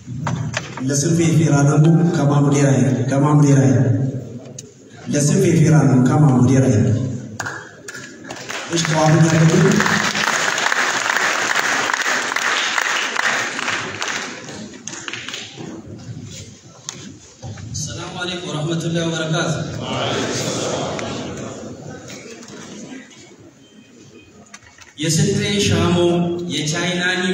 لسنفي فيرانو كما مديراي لسنفي فيرانو كما مديراي إيش قوامي نقول السلام عليكم ورحمة الله وبركاته. يسنتي شامو يچايناني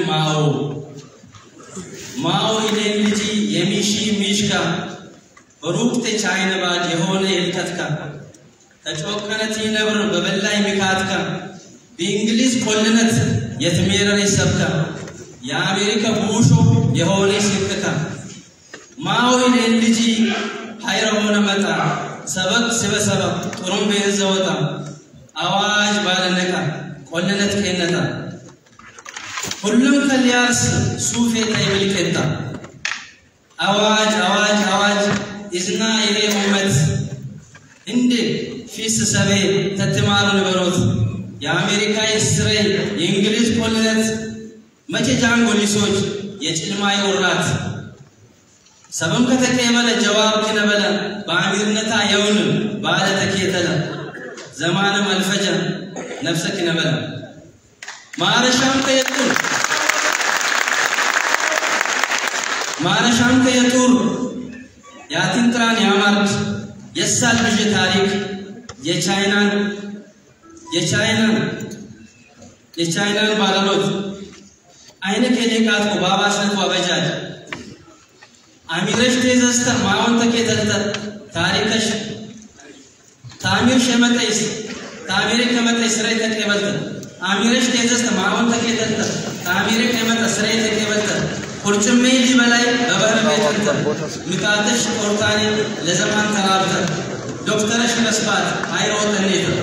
ماو إلينجي يميشي ميشكا بروكت چاينا بعد يهون الكتكا تجوكنتي نبر ببلاي مكاتكا بإنجليز كلنت يتميرر السبكا يا أمريكا بوشو يهون سككا ماو إلينجي حيرون متى سبب ترم بيزوتا أواج بالنكا كلنت كينتا كلهم كلياس سوفي تايبل كنتا أواج إذنا إلي أمت إندي في سبي تتمارون بروت يا أمريكا يسري إنجليز كلنت ما تجانغو لسوج يجل ماي ورات سبم كتكيبل الجواب كنبلا باميرنتا يون بعد تكيتلا زمان الفجر نفسك نبلا مارشام كيتور ياتين تران يامرت يسال بجي تاريخ يچاينان بالالوت أين كيليكات کو بابا سنت وبجاج أميرش تيزست ماون تكيتلت تاريخش تعمير شمتيس تعمير كمتيس رأي تكيبلت أميرش تيزست ماون تكيتلت تعمير كمت أسرائي تكيبلت kurchum meili balai babar beetanta mikatash ortani lezaman tarabta doktarash nasbat ayro tanita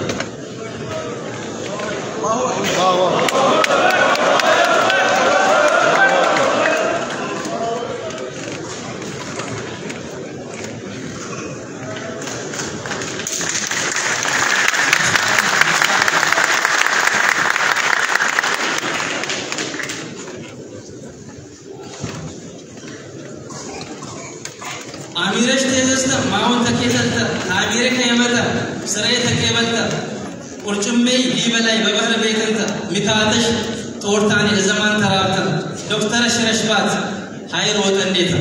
أميرش تيزست ماون تكيتلتا أميرك يمتا سرية تكيبلتا kurchum meili balai babar beetanta mikatash tortani lezaman tarabta doktarash nasbat ayro tanita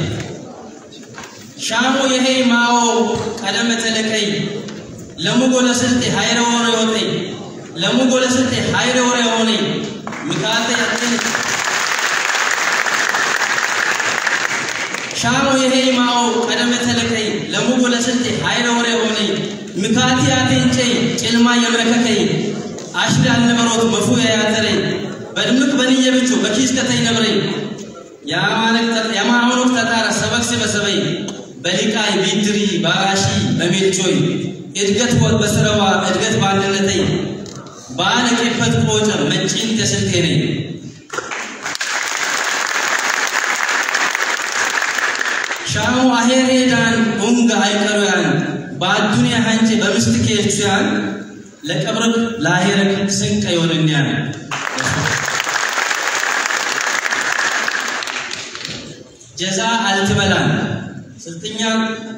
شامو يهي ماو قدمت لكي لمو قول سلتي حير وري هوني لمو قول سلتي حير وري هوني مكاتي أتن شامو يهي ماو قدمت لكي لمو قول سلتي حير وري هوني مكاتي أتن شيء علما يمرككي عشر النبروت مفويا يا تري بدمك بني يبتو بكيس كتاي نبري يا مالك تتارا سبق سبسبي بليكاي بيدري باراشي بميلچوي ادغت وات بسروا ادغت باندنتي بالك يفت قوجا مچين تسلتيني شامو اهيريدان اونغ ايكرويان بعد دنيا هانچ بمستكيچيان لقبرك لاهيرك سنك يوننيان جزاء التبلان سلطنيا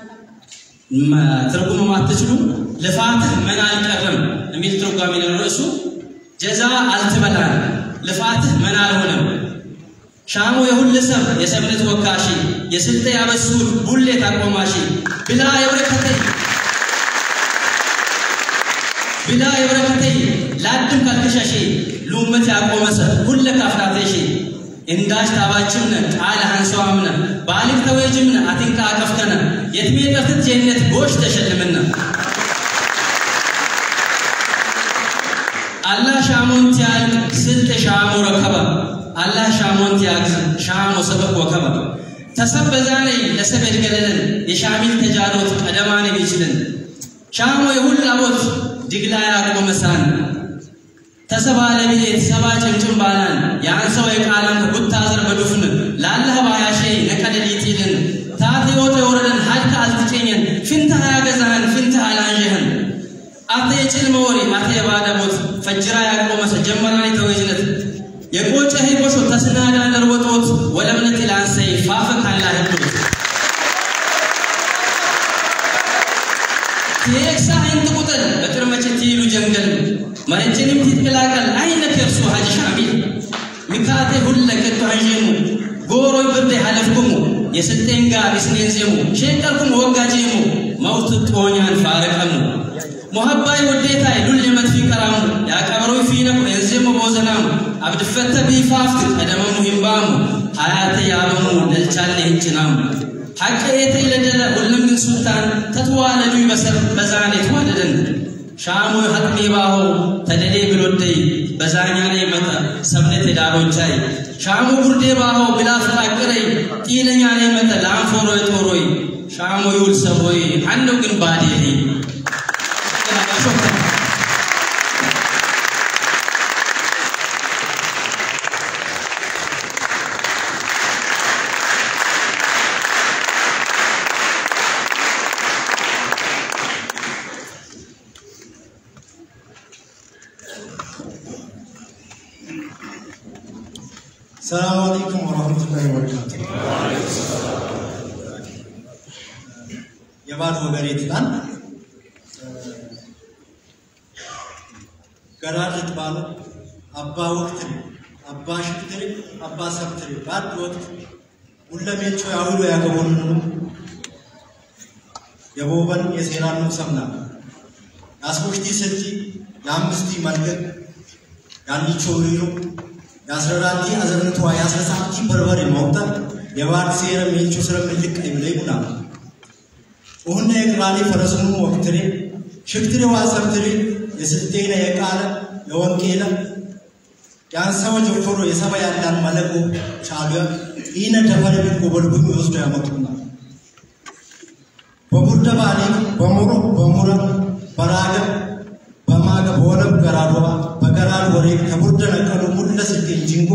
ترجمة ما تجلو لفاته من الكرم نميل ترجمة من الرسول جزاء التبلان لفاته من الهنم شامو يهول لسب يسبنت وكاشي يسلتي أبسول بولي تقوماشي بلا يوركتي لا تم كالكشاشي لومتي أقومسا كل كافراتيشي إنداش تاباچمنا على هنسوامنا بالك تويجمنا أتنكا أكفتنا يتمي تفتت جنة بوش تشلمنا الله شامون تيال سلت شامو ركبا الله شامون تيال شامو سبق وكبا تسبب زاني لسبب قللن يشامل تجاروت قدماني بيجلن شامو يقول لابوت دقلا ياقو مسان تسبا لبيت سبا چمچم بالان يان سوى قالان بوتازر بدفن لا الله بايا شيء نكد ليتيلن تاتي اوتي وردن حالك التچين فينتها غزان فينتها لانجهن اتي چلموري اتي بادموت فجرا ياقو مسجمراني توجلت يقوچ هي بشو تسنادا نروتوت ولمنت الان سيف فافك على هدوء تيكسا انت قتل بترمى تيلو جنجل مرجني بتتلاقل عينك يرسو حاج شامل مكاته هلك تهجمو غورو يبرد حلفكمو يستنغا بسنينزمو شيكلكم وغاجيمو موت طونيان فارقمو محباي وديتاي دول يمت في كرامو يا كبرو فينا ينزمو بوزنام عبد الفتح بيفافت ادم مهم بامو حياتي يابمو للچال هنچنام حق ايتي لدل ولم من سلطان تتوالدو يبسر بزاني توالدن شامو حتمي باهو تدلي بلودي بزانياني متا سبنت داروچاي شامو بردي باهو بلا فراقري تيلنياني متا لانفوروي توروي شامو يول سبوي عنو كن باديلي السلام عليكم ورحمة الله وبركاته. يا بعد وقريت لان قرارت بالا أبا وقت أبا شكتري أبا سبتري بعد وقت ولا ميتشو يعولو يا كبون يا بوبن يسيران نفسنا أسمشتي سنتي يامستي ملكت يعني شويرو ياسرانتي أزرنتوا ياسرسانتي بربر الموتى يوار سير ميلشو سر ملك إبليبنا وهن يقراني فرسون وقتري شكتري واسبتري يسلتين يقال يوان كيلا يانسوا جوفرو يسابا يالان ملكو شاليا إينا تفر بالقبل بيوستو يامتنا بمرد بالي بمورا براغ بماغ بولم قراروا بقرار وريك كبرد نكالو مدل سلتين جنگو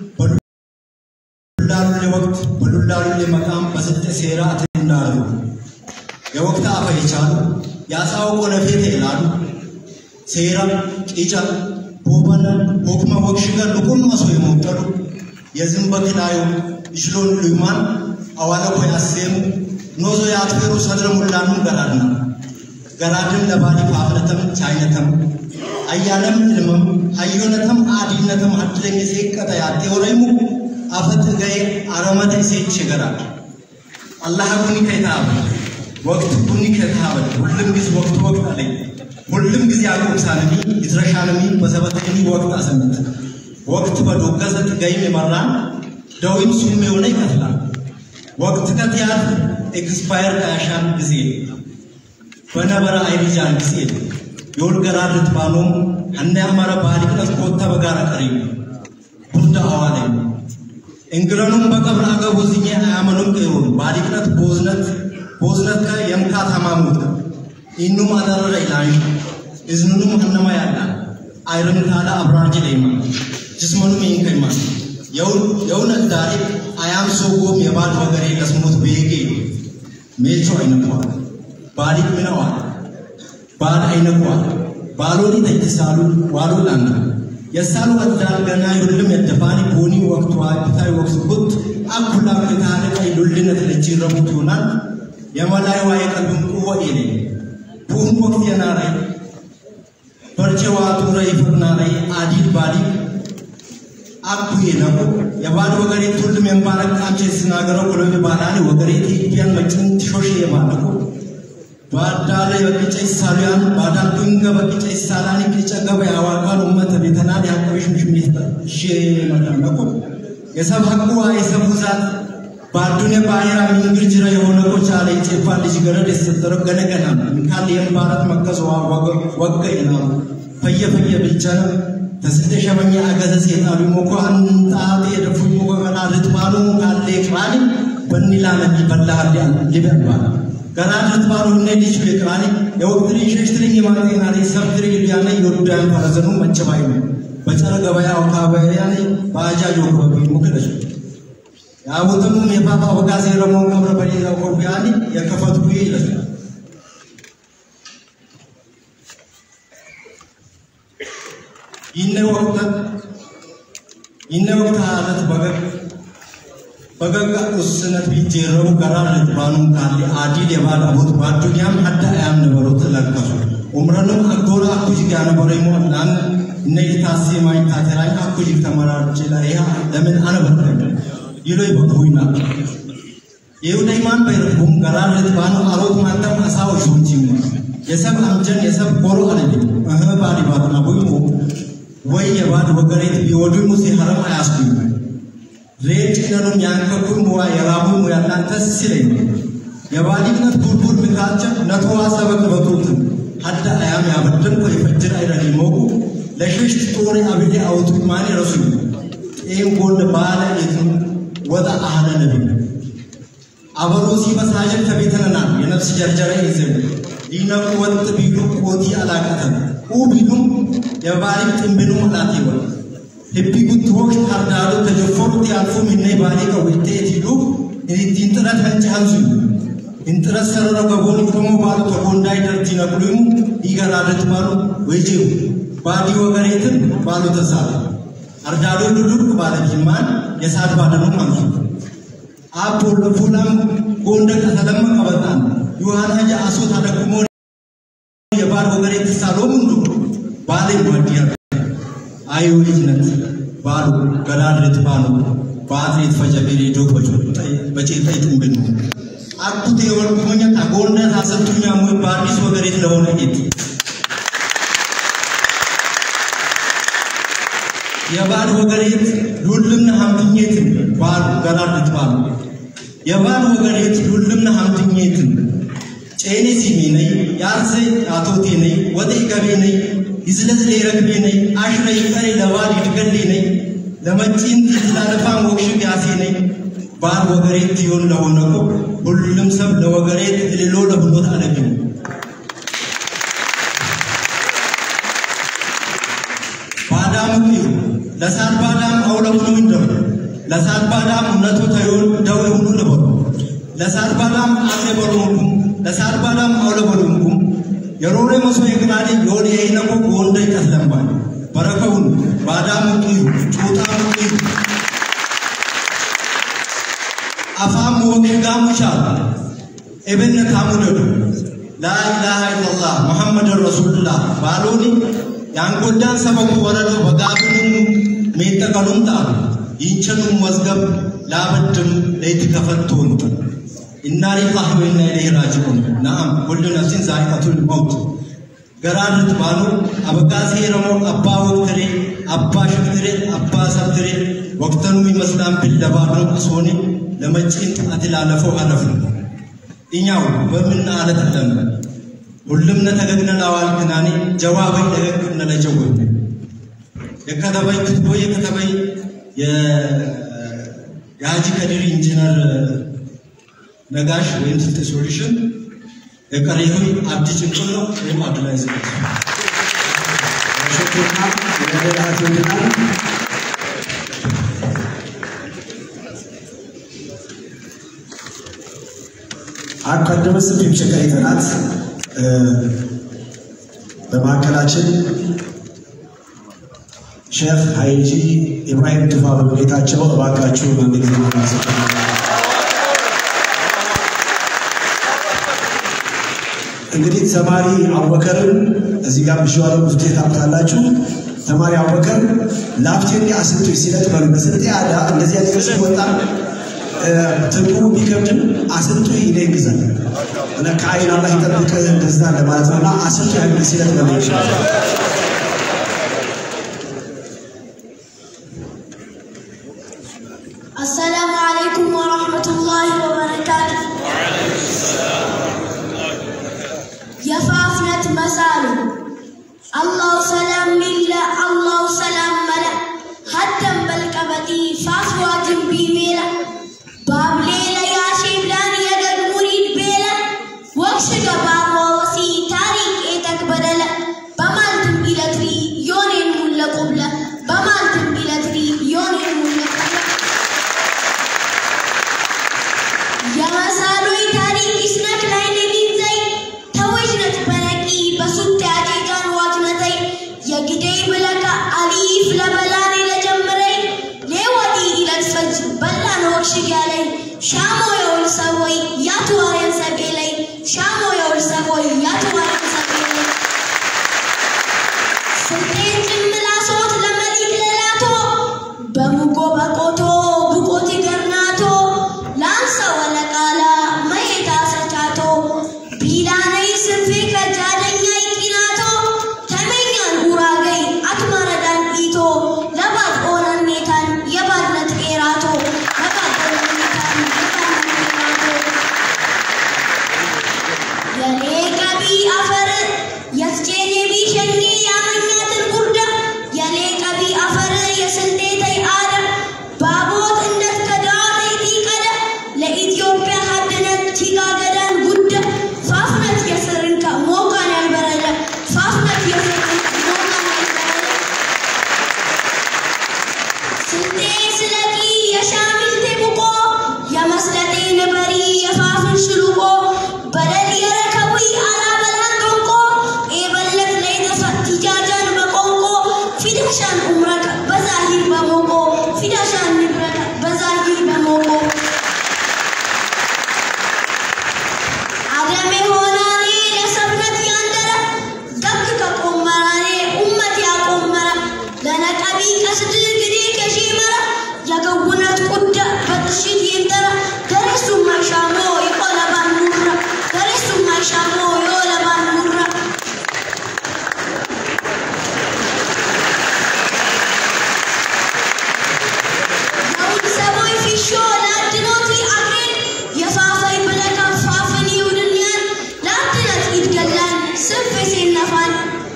بدلالو لوقت بدلالو لمقام بسط سيرا أتندارو يوقت آفا يچالو ياساو کو نفيت إلالو سيرا إيجا بوبانا بوكما وكشيغا لكم مسوي موترو يزنبك لايو إشلون ليمان أوالا کو ياسيمو نوزو ياتفيرو صدر ملانو قرارنا قرارن لباني فافرتم چاينتم أيانم علمم أيونتم عادينتم أدلني سيك كتاياتي وريمو أفت غير أرمات سيد شجرة الله بني كتاب وقت بني كتاب كلهم جز وقت عليه كلهم جز يعقوب سالمي إزراشالمي بسبتني وقت أسمت وقت بدو كذا غير مران دوين سوميوني كتلا وقت كتيار expire كاشان جزيل بنا برا أيرجان جزيل يول قرارت بانوم هنّي हमारा बारिक नस कोत्ता बगारा करेंगे बुद्धा आवाज़ इंग्रनों बकब रागा बोझिए आमनों के रोल बारिक नस बोझनत का यमका थमामुत इन्नु मादार रैलाइन इज़नुनु हन्नमा यादा आयरन थाला अब्राजी लेमा जिस्मनु में इनके मान यौ नज़ारे आयाम सोगो मेवाद वगैरह लस्मुत बेगे मेचो इनकुआ बारिक में नवा बाद इनकुआ बालोनी तैती सालू वालू लांगा यसालू अद्दाल गना युल्लम यद्दफानी बोनी वक्त वाइताई वक्त बुत अब खुला किताने का युल्ली नतलची रबुतुना यमलाई वाये कलुम कुवा इले पूर्ण वक्त यनाराई परचेवातु रही फरनाराई आदिल बारी अब तुये नबो यवाद वगैरह तुल्ल में बारक आंचे सिनागरों कुलों बालाने वगैरह थी पियान मचन शोशी यमानको बादाले बकिचे सालियान बादाल तुंगा बकिचे सालानी किचा गबे आवाकान उम्मत बितना दे आपको विश्वमित शे मतलब नको ये सब हक्कु आए सब हुजात बादुने बाहिरा मिंगिर जिरा योना को चाले चेपा लिजिगरा इस तरफ गने गना खालियन भारत मक्का ज़वा वग इनाम फय्य बिल्चन तस्ते शबन्या अगज़ से ताबी मोको अंताते रफु मोको गना रितमानु काले क्रानी बन्नीला नबी बल्ला लिबन बाला गराजत बारू ने लिचु लेकरानी यवक्तरी शेष्टरी यमाने नारी सबतरी लियाने योरुदान फरजनु मंचबाई में बचर गवया उठाबयाने बाजा जो को मुकदश या वतम में पापा वकासे रमो कब्र बड़ी जा को बयानी या कफत हुई लस इन्ने वक्त हालत बगर بقى أسنة بيجرو قرار بانون كالي عادي يبال أبوت باتو يام حتى أيام نبروت لكاسو عمرنو أقولا أكوجي كأنا بريمو نان نيجي تاسي ماي تاتراي أكوجي تمرار جلايها لمن أنا بتكلم يلوي بقوينا يهودا إيمان بيرفهم قرار بانو أروت مانتم أساو شوتيم يسب أمجن يسب كورو عليه أهم باري باتنا بويمو وين يباد وقريت بيودو مسي حرام أياسكيم ريت كنانو نيانككم موا يرابو موا نانتس سيلين يبادي كنا تقول بكاتش نتوها سبك بطوتم حتى أيام يابدن كو يفجر أيراني موكو لشيش تطوري أبدي أوتو ماني رسول إيم قول بالا إذن وضع أهلا نبي أبروسي مساجد تبيتنا نام ينفس جرجر إذن دينا قوة بيلو قوتي علاقة او بيلو يبادي تنبنو ملاتي ولا هبي كتوش هردالو تجفرو تيالفو مني بالي كويتي تيلو إذا تنترات هنجهنزو انترات سرر قبول كمو بالو تقول دايدر تينا قلوم إيغا رادت بالو ويجيو بالي وغريتن بالو تسال هردالو لدوك بالي جمان يساد بادنو منزو آبو لفولام قوندك أسلام قبطان يوهانا جا أسو تدكمو يبار وغريت سالو مندو بالي مواتيا ayo ijnat baru galar rit banu baadrit fajabiri do bace tay tumbin akku te wal kunya ta gonda hasantunya moy baadis wagarit lawona it ya baad wagarit lulumna hamtinyetin baru galar rit banu ya baad wagarit lulumna hamtinyetin cheni siminai yarse atoti nei wadi gabe nei إزلز ليركبيني عشرة يكاري لوالي تقليني لما تين تتلالفان وكشو بياسيني بار وغريت تيون لهونكو بللم سب لوغريت اللي لولا بلوت عليكم بادام كيو لسان بادام أولا بنو من دم لسان بادام نتو تيون دوي هنو لبر لسان بادام آسي بلومكم لسان بادام أولا بلومكم يروري مسوي كنادي يولي ينامو كوندي كسلمبا بركون بادام كيو چوتام كيو أفهم وكيغام شال ابن كامودو لا إله إلا الله محمد رسول الله بالوني يانكودان سبب ورد وغابنم ميتا كلونتا ينشنم مزغب لابدم ليتكفتون إنا لله وإنا إليه راجعون نعم كل نفس ذائقة الموت قرارت بالو أبقى سيرمو أبا وقتري أبا شكتري أبا سبتري وقتنو مسلم بالدبابرو أسوني لما جنت أتلالفو هرفن إنياو ومن آلة أدم ولمنا تغنى الأوال كناني جوابي تغنى لجواب يكتبي كتبوي يكتبي يا حاجي كدير إنجينر نجاش وين تلت solution يكرهوي أبدي جنكلو وين أبلايز أقدم سبب شكاية الناس بمعكلاتين شيخ هايجي إبراهيم تفاوض بيتاچو باكاچو بانجليزي ماناسو እንግዲህ ተማሪ አቡበከርን እዚህ ጋር ብቻው ውስጤት አምጣላችሁ ተማሪ አቡበከር ላፍቴን ያስንቱ ሲለት በመስጠት ያዳ እንደዚህ አይነት ሲወጣ ትርጉሙ ቢከብድም አስንቱ ይለግዛል እና ከአይን አላህ ይጠብቅ እንደዛ ለማለት ነውና አስንቱ ያግል ሲለት በመይሻል السلام عليكم ورحمة الله وبركاته يفافنت مسالو الله سلام لله الله سلام ملا حتى بالكبدي فافوا جنبي ميلا باب ليلة يا شيبلان يدد مريد بيلا وكش جباب ووسي تاريخ ايتك بدلا بمالتم إلى تري يونين ملا قبلة بمالتم إلى تري يونين ملا قبلة يا مسالو تاريخ اسنك لاين دين زي توجنت بركي بسوت عجيجان واجنتي يا جدي بلك أليف لبلاني لجمري ليودي إلى الفجر بلان وكش قال ሻሞ የወልሰቦይ ያቱዋሬን ሰቤለይ ሻሞ የወልሰቦይ ያቱዋሬን ሰቤለይ ስንቴን ጭምላሶት ለመሊክ ለላቶ በሙጎ በቆቶ ብቆቲ ገርናቶ ላንሳ ወለቃላ መሄታ ሰቻቶ ቢላነይ ስንፌ ከጃደኛ ይቂናቶ ተመኛን ኡራገይ አትማረዳን ኢቶ ለባት ኦናን ኔታን የባድነት ኤራቶ ለባት ኦናን ኔታን የባድነት ኤራቶ የኔ ቀቢ አፈር የስቼኔ ቢሸኒ ያመኛትን ጉርዳ የኔ ቀቢ አፈር የስንዴተይ አደ ባቦት እንደት ከዳተይ ቲቀደ ለኢትዮጵያ ሀድነት ቲጋገዳን ጉዳ ፋፍነት የስርንካ ሞቃን ያልበረደ ፋፍነት የስርንካ ሞቃን ያልበረደ ስንዴ ስለቂ የሻሚልቴ ቡቆ የመስለጤ ነበሪ የፋፍን ሽሉቆ በደል የረከቡይ አላበላን ዶንቆ ኤበለት ለይተፈት ቲጃጃን በቆንቆ ፊዳሻን ኡምረከ በዛሂር በሞቆ ፊዳሻን ንብረከ በዛሂር በሞቆ አደሜ ሆናኔ ለሰብነት ያንደረ ደግ ከቆመራኔ ኡመት ያቆመረ ለነቀቢ ቀስድ ግዴ ከሺመረ የገውነት ቁዳ በጥሽት ይንደረ ደረሱ ማይሻሞ ይቆለባን ሙራ ደረሱ ማይሻሞ ይቆለባን ሙራ ሰቦይ ፊሾ ለአድኖቲ አግሬን የፋፋይ ብለካ ፋፍን ይውድልያን ለአድነት ይትገላን ስንፌሴን ነፋን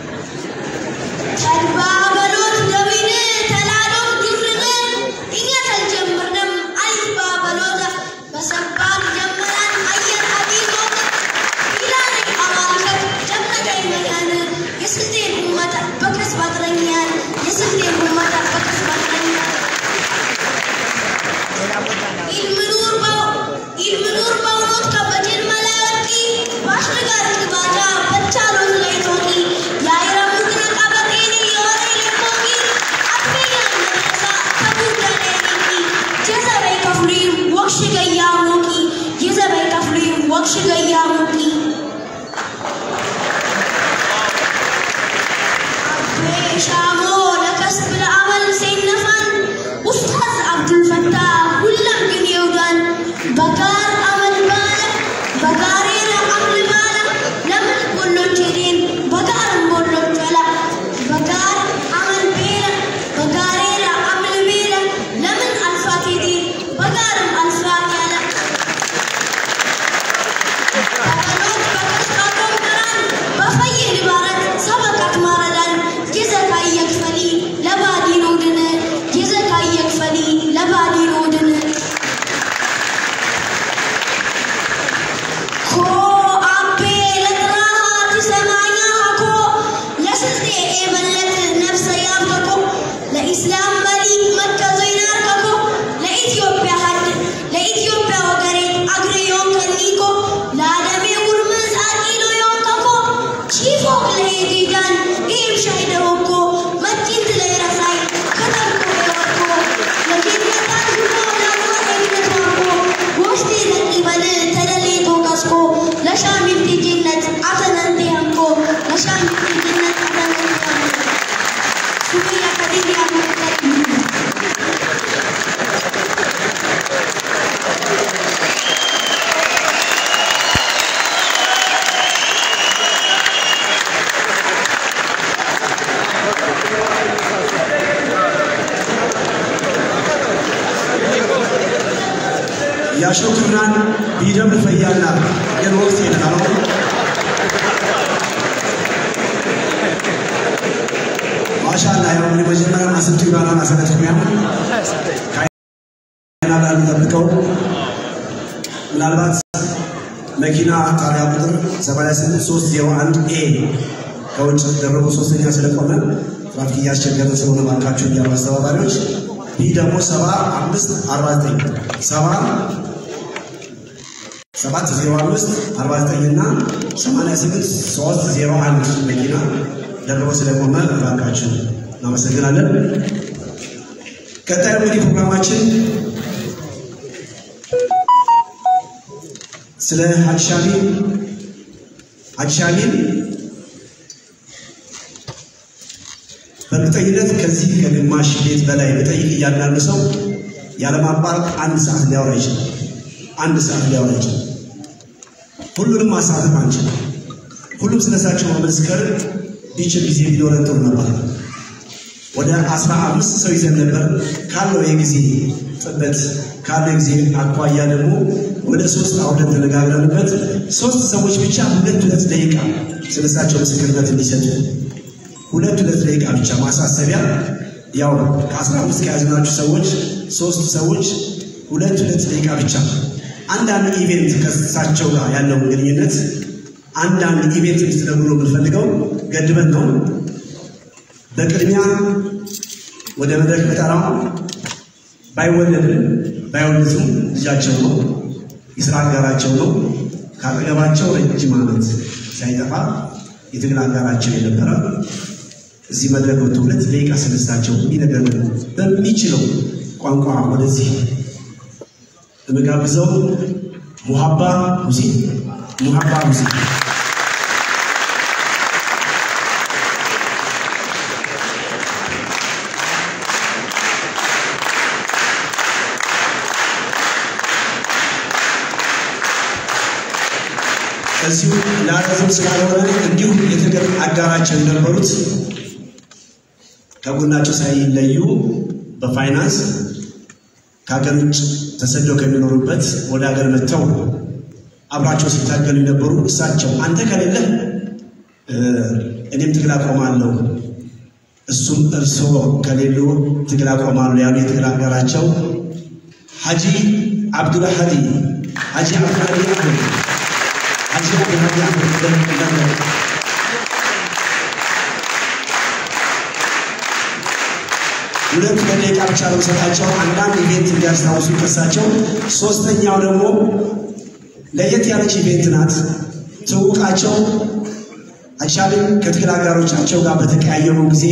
ተድባ በሎት ደዊን ተላሎት ግፍርን እኛ ተልጀምርንም አሊፍ ባበሎታ በሰባል ጀመራን አየር አዲሶታ ቢላኔ አማልከት ጀምነተይ መያን የስልጤን ኡመታ በቀስ ባጥረኛን የስልጤን ኡመታ በቀስ ባጥረኛን ilmunur baunot kabatin malayati bashgar baja bachalot leitoti yaira mukna kabatini yore lemogi atmeyan nasa kabudane niki jezabay kafrim wakshigayyamuki jezabay kafrim wakshigayyamuki shamo lakasb al-amal saynafan ustaz abdul fattah kullam bin yudan bakar amal bala bakarira amal bala laman kullu jidin bakar bollu jala bakar amal bela bakarira amal bela laman alfatidi bakar alfatala takalot bakas katom karan bafayil barat sabakat maradan jizaka yakfali labadi nudne jizaka yakfali labadi nudne ko ape latraha tisamanya ko laslte ebalat nafsa yabko la islam bali makka zainar ko la ethiopia had la ethiopia wagare agre yon kaniko la adame gurmaz akilo yon ko chifo le digan im shahid ko masjid le rasai khatam ko la jinnata ko la wajinat ko goshti lati bal tadali ko kasko la shamil ti jinnat atananti hamko la shamil ti jinnat atananti hamko subiya kadiri hamko ያሾክራን ቢደም ፈያና የወቅት ይላል ማሻአላ ያው መጀመሪያ ማስንቱ ይባላል ማሰለተኛ ካይና ላይ ተጠብቀው ምናልባት መኪና ጣሪያ ቁጥር 78301 ኤ ከውጭ ደረቡ ሶስተኛ ስለቆመ ትራፊክ እያስቸገረ ስለሆነ ባካችሁ ያው አስተባባሪዎች ቢ ደግሞ 7549 70549 እና 88301 መኪና ደረቡ ስለቆመ ባካችሁ እናመሰግናለን። ቀጣዩ ፕሮግራማችን ስለ ሐጂ ሻሚል በእርግጠኝነት ከዚህ ከግማሽ ቤት በላይ በጠይቅ እያንዳንዱ ሰው ያለማቋረጥ 1 ሰዓት ሊያወራ ይችላል። 1 ሰዓት ሊያወራ ይችላል። ሁሉንም ማሳተፍ አንችልም። ሁሉም ስለሳቸው መመስከር ቢችል ጊዜ ቢኖረን ጥሩ ነበር። ወደ 15 ሰው ይዘን ነበር። ካለው የጊዜ ጥበት ካለው ጊዜ አኳያ ደግሞ ወደ 3 አውደን ተነጋግረንበት 3 ሰዎች ብቻ 2 ደቂቃ ስለሳቸው ምስክርነት እንዲሰጡ 2 ደቂቃ ብቻ ማሳሰቢያ። ያው ከ15 ከያዝናችሁ ሰዎች 3 ሰዎች 2 ደቂቃ ብቻ አንዳንድ ኢቨንት ከሳቸው ጋር ያለው ግንኙነት አንዳንድ ኢቨንት እንድትነግሩ የምንፈልገው ገድበን ነው። በቅድሚያ ወደ መድረክ መጠራው ባይወለድም ልጃቸው ነው፣ የሥራ አጋራቸው ነው። ካጠገባቸው ረጅም ዓመት ሳይጠፋ የትግል አጋራቸው የነበረ እዚህ መድረክ ወጥቶ 2 ደቂቃ ስለሳቸው የሚነገር በሚችለው ቋንቋ ወደዚህ ለመጋብዘው ሙሐባ ሁሴን እዚሁ ለአረዝም ስላልሆነ እንዲሁ የትግል አጋራቸው የነበሩት ከጎናቸው ሳይለዩ በፋይናንስ ከሀገር ውጭ ተሰደው ከሚኖሩበት ወደ ሀገር መጥተው አብራቸው ሲታገሉ የነበሩ እሳቸው አንተ ከሌለ እኔም ትግል አቆማለሁ እሱም እርስዎ ከሌሉ ትግል አቆማለሁ ያሉ የትግል አጋራቸው ሐጂ አብዱልሃዲ ሁለት ደቂቃ ብቻ ነው ሰጣቸው አንዳንድ ኢቨንት እንዲያስታውሱ ከሳቸው። ሶስተኛው ደግሞ ለየት ያለች ኢቨንት ናት። ትውቃቸው አሻብን ከትግል አጋሮቻቸው ጋር በተቀያየሩ ጊዜ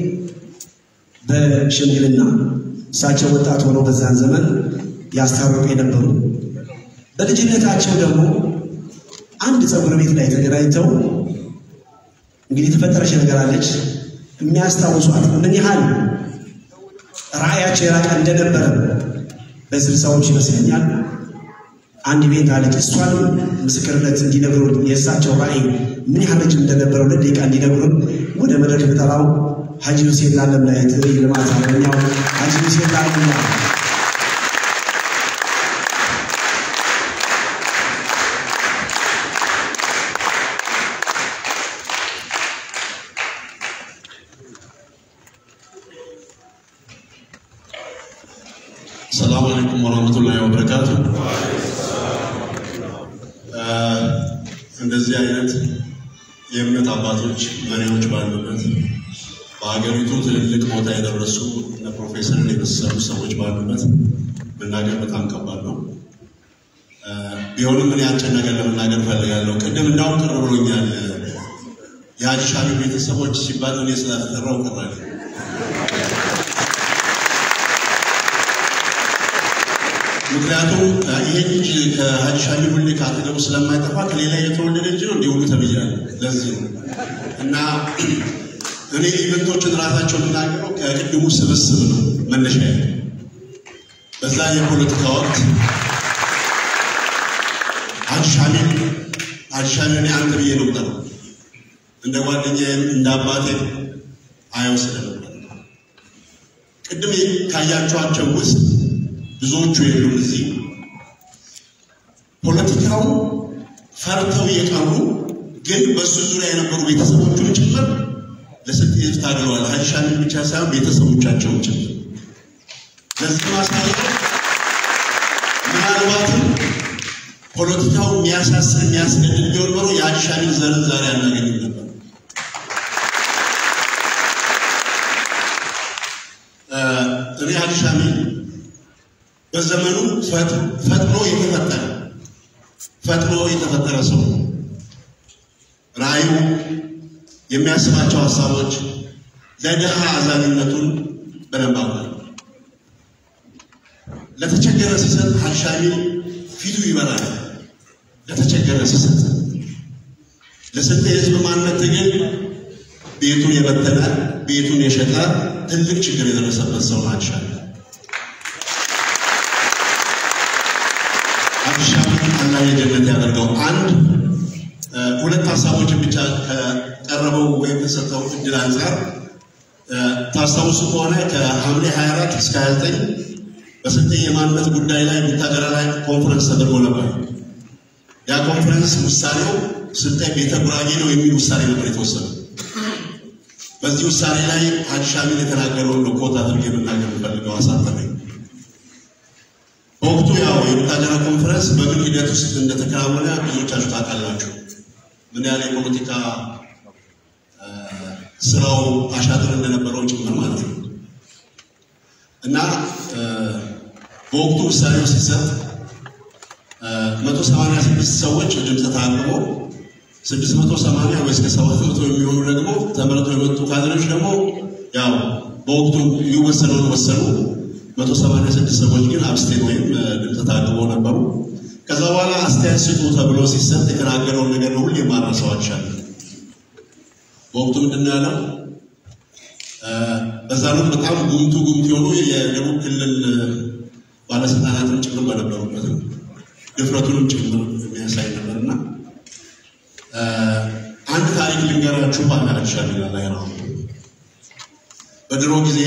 በሽምግልና እሳቸው ወጣት ሆነው በዛን ዘመን ያስታረቁ የነበሩ በልጅነታቸው ደግሞ አንድ ጸጉር ቤት ላይ ተገናኝተው እንግዲህ ተፈጠረች ነገር አለች የሚያስታውሷት ምን ያህል ራእያቸው የራቀ እንደነበረ በ60ዎች ይመስለኛል አንድ ቤት አለች። እሷን ምስክርነት እንዲነግሩ የእሳቸው ራእይ ምን ያህል ልጅ እንደነበረው ለደቂቃ እንዲነግሩ ወደ መድረክ ተጠራው። ሐጂ ሁሴን ላለም ላይ ልማት አለኛው ሐጂ ሁሴን ላለም ላይ السلام عليكم ورحمة الله وبركاته. እንደዚህ አይነት የእምነት አባቶች መሪዎች ባሉበት በአገሪቱ ትልልቅ ቦታ የደረሱ ፕሮፌሰርን የመሰሉ ሰዎች ባሉበት መናገር በጣም ከባድ ነው። ቢሆንም ምን ያንተ ነገር ለመናገር ፈልጋለሁ። ቅድም እንዳውም ቅር ብሎኛል የሐጂ ሻሚል ቤተሰቦች ሲባል እኔ ስለተጠራው ቀራለሁ። ምክንያቱም ይሄ ልጅ ከሐጂ ሻሚል ሁሌ ካጠገቡ ስለማይጠፋ ከሌላ የተወለደ እንጂ ነው እንዲሁ ተብያለሁ። ለዚህ ነው እና እኔ ኢቨንቶችን ራሳቸው የምናገረው ከቅድሙ ስብስብ ነው መነሻዬ። በዛ የፖለቲካ ወቅት ሐጂ ሻሚል እኔ አንተ ብዬ ነው የምጠራው። እንደ ጓደኛዬም እንደ አባቴ አይወስደም። ቅድም ካያቸዋቸው ውስጥ ብዙዎቹ የሉም እዚህ ፖለቲካው ፈርተው የቀሩ ግን በሱ ዙሪያ የነበሩ ቤተሰቦቹን ጭምር ለስልጣን ታግለዋል። ሐጂ ሻሚል ብቻ ሳይሆን ቤተሰቦቻቸው ጭምር። ለዚህ ማሳያ ምናልባትም ፖለቲካው የሚያስገድድ ቢሆን ኖሮ የሐጂ ሻሚል ዘርን ዛሬ አናገኝም ነበር። እኔ ሐጂ ሻሚል በዘመኑ ፈጥኖ የተፈጠረ ሰው ራእዩ የሚያስባቸው ሐሳቦች ለድሃ አዛኝነቱን በደንብ አውቃለሁ። ለተቸገረ ሲሰጥ ሐጂ ሻሚል ፊቱ ይበራል። ለተቸገረ ሲሰጥ ለስልጤ ህዝብ ማንነት ትግል ቤቱን የበተነ ቤቱን የሸጠ ትልቅ ችግር የደረሰበት ሰው ናቸው። አብሻም አላህ የጀነት ያደርገው። አንድ ሁለት ሀሳቦችን ብቻ ከቀረበው ወይም ተሰጠው እድል አንፃር ታስታውሱ ከሆነ ከሐምሌ 24 እስከ 29 በስልጤ የማንነት ጉዳይ ላይ ቡታጀራ ላይ ኮንፈረንስ ተደርጎ ነበር። ያ ኮንፈረንስ ውሳኔው ስልጤ ቤተ ጉራጌ ነው የሚል ውሳኔ ነበር የተወሰነው። በዚህ ውሳኔ ላይ ሀጂ ሻሚል የተናገረውን ኮት አድርጌ መናገር ፈልገው አሳተመኝ። በወቅቱ ያው የቡታጀራ ኮንፈረንስ በምን ሂደት ውስጥ እንደተከናወነ ብዙዎቻችሁ ታውቃላችሁ። ምን ያህል የፖለቲካ ስራው አሻጥር እንደነበረው ጭምር ማለት ነው። እና በወቅቱ ውሳኔው ሲሰጥ 186 ሰዎች ድምፅ ተአቅቦ 680 ወይስ 700 የሚሆኑ ደግሞ ተመርጠው የመጡ ካድሬዎች ደግሞ ያው በወቅቱ ሊወሰነውን ወሰኑ። 186 ሰዎች ግን አብስቴን ወይም ድምፅ ተአቅቦ ነበሩ። ከዛ በኋላ አስተያየት ስጡ ተብሎ ሲሰጥ የተናገረውን ነገር ነው ሁሌ ማረሳው አልቻለም። በወቅቱ ምንድን ነው ያለው? በዛ ነው በጣም ጉምቱ የሆኑ የደቡብ ክልል ባለስልጣናትን ጭምር በነበሩበት ነው ድፍረቱንም ጭምር የሚያሳይ ነበርና አንድ ታሪክ ልንገራችሁ ባላችሁ ላይ ነው። በድሮ ጊዜ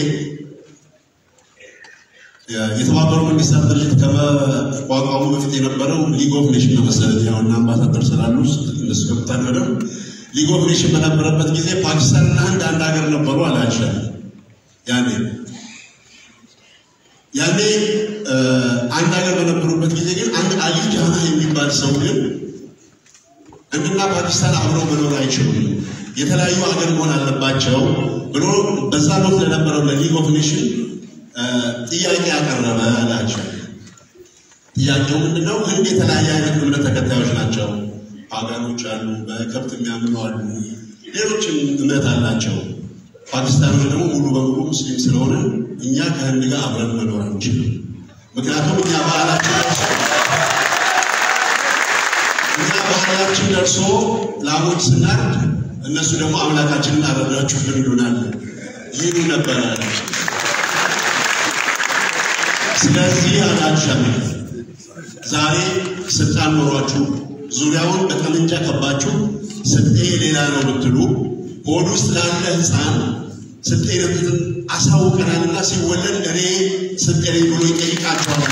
የተባበሩት መንግስታት ድርጅት ከመቋቋሙ በፊት የነበረው ሊግ ኦፍ ኔሽን ነው መሰለኝ። ያውና አምባሳደር ስላሉ እነሱ ከብታን ወደው ሊግ ኦፍ ኔሽን በነበረበት ጊዜ ፓኪስታንና አንድ ሀገር ነበሩ አላችሁ። ያኔ አንድ ሀገር በነበሩበት ጊዜ ግን አንድ አሊ ጃና የሚባል ሰው ግን እንድና ፓኪስታን አብረው መኖር አይችሉም፣ የተለያዩ ሀገር መሆን አለባቸው ብሎ በዛ ወቅት ለነበረው ለሊግ ኦፍ ኔሽን ጥያቄ ያቀረበ አላችሁ። ጥያቄው ምንድነው? ህንድ የተለያየ አይነት እምነት ተከታዮች ናቸው። ፓጋኖች አሉ፣ በከብት የሚያምኑ አሉ፣ ሌሎችም እምነት አላቸው። ፓኪስታኖች ደግሞ ሙሉ በሙሉ ሙስሊም ስለሆነ እኛ ከህንድ ጋር አብረን መኖር አንችልም። ምክንያቱም እኛ ባህላችን ደርሶ ላሞች ስናርድ እነሱ ደግሞ አምላካችንን አረዳችሁልን ይሉናል ይሉ ነበር። ስለዚህ አላችሁ ዛሬ ስልጣን ኖሯችሁ ዙሪያውን በጠመንጃ ከባችሁ ስልጤ ሌላ ነው ብትሉ ሆድ ውስጥ ላለ ህፃን ስልጤነትን አሳውቀናልና ሲወለድ እኔ ስልጤ ነኝ ብሎ ይጠይቃቸዋል።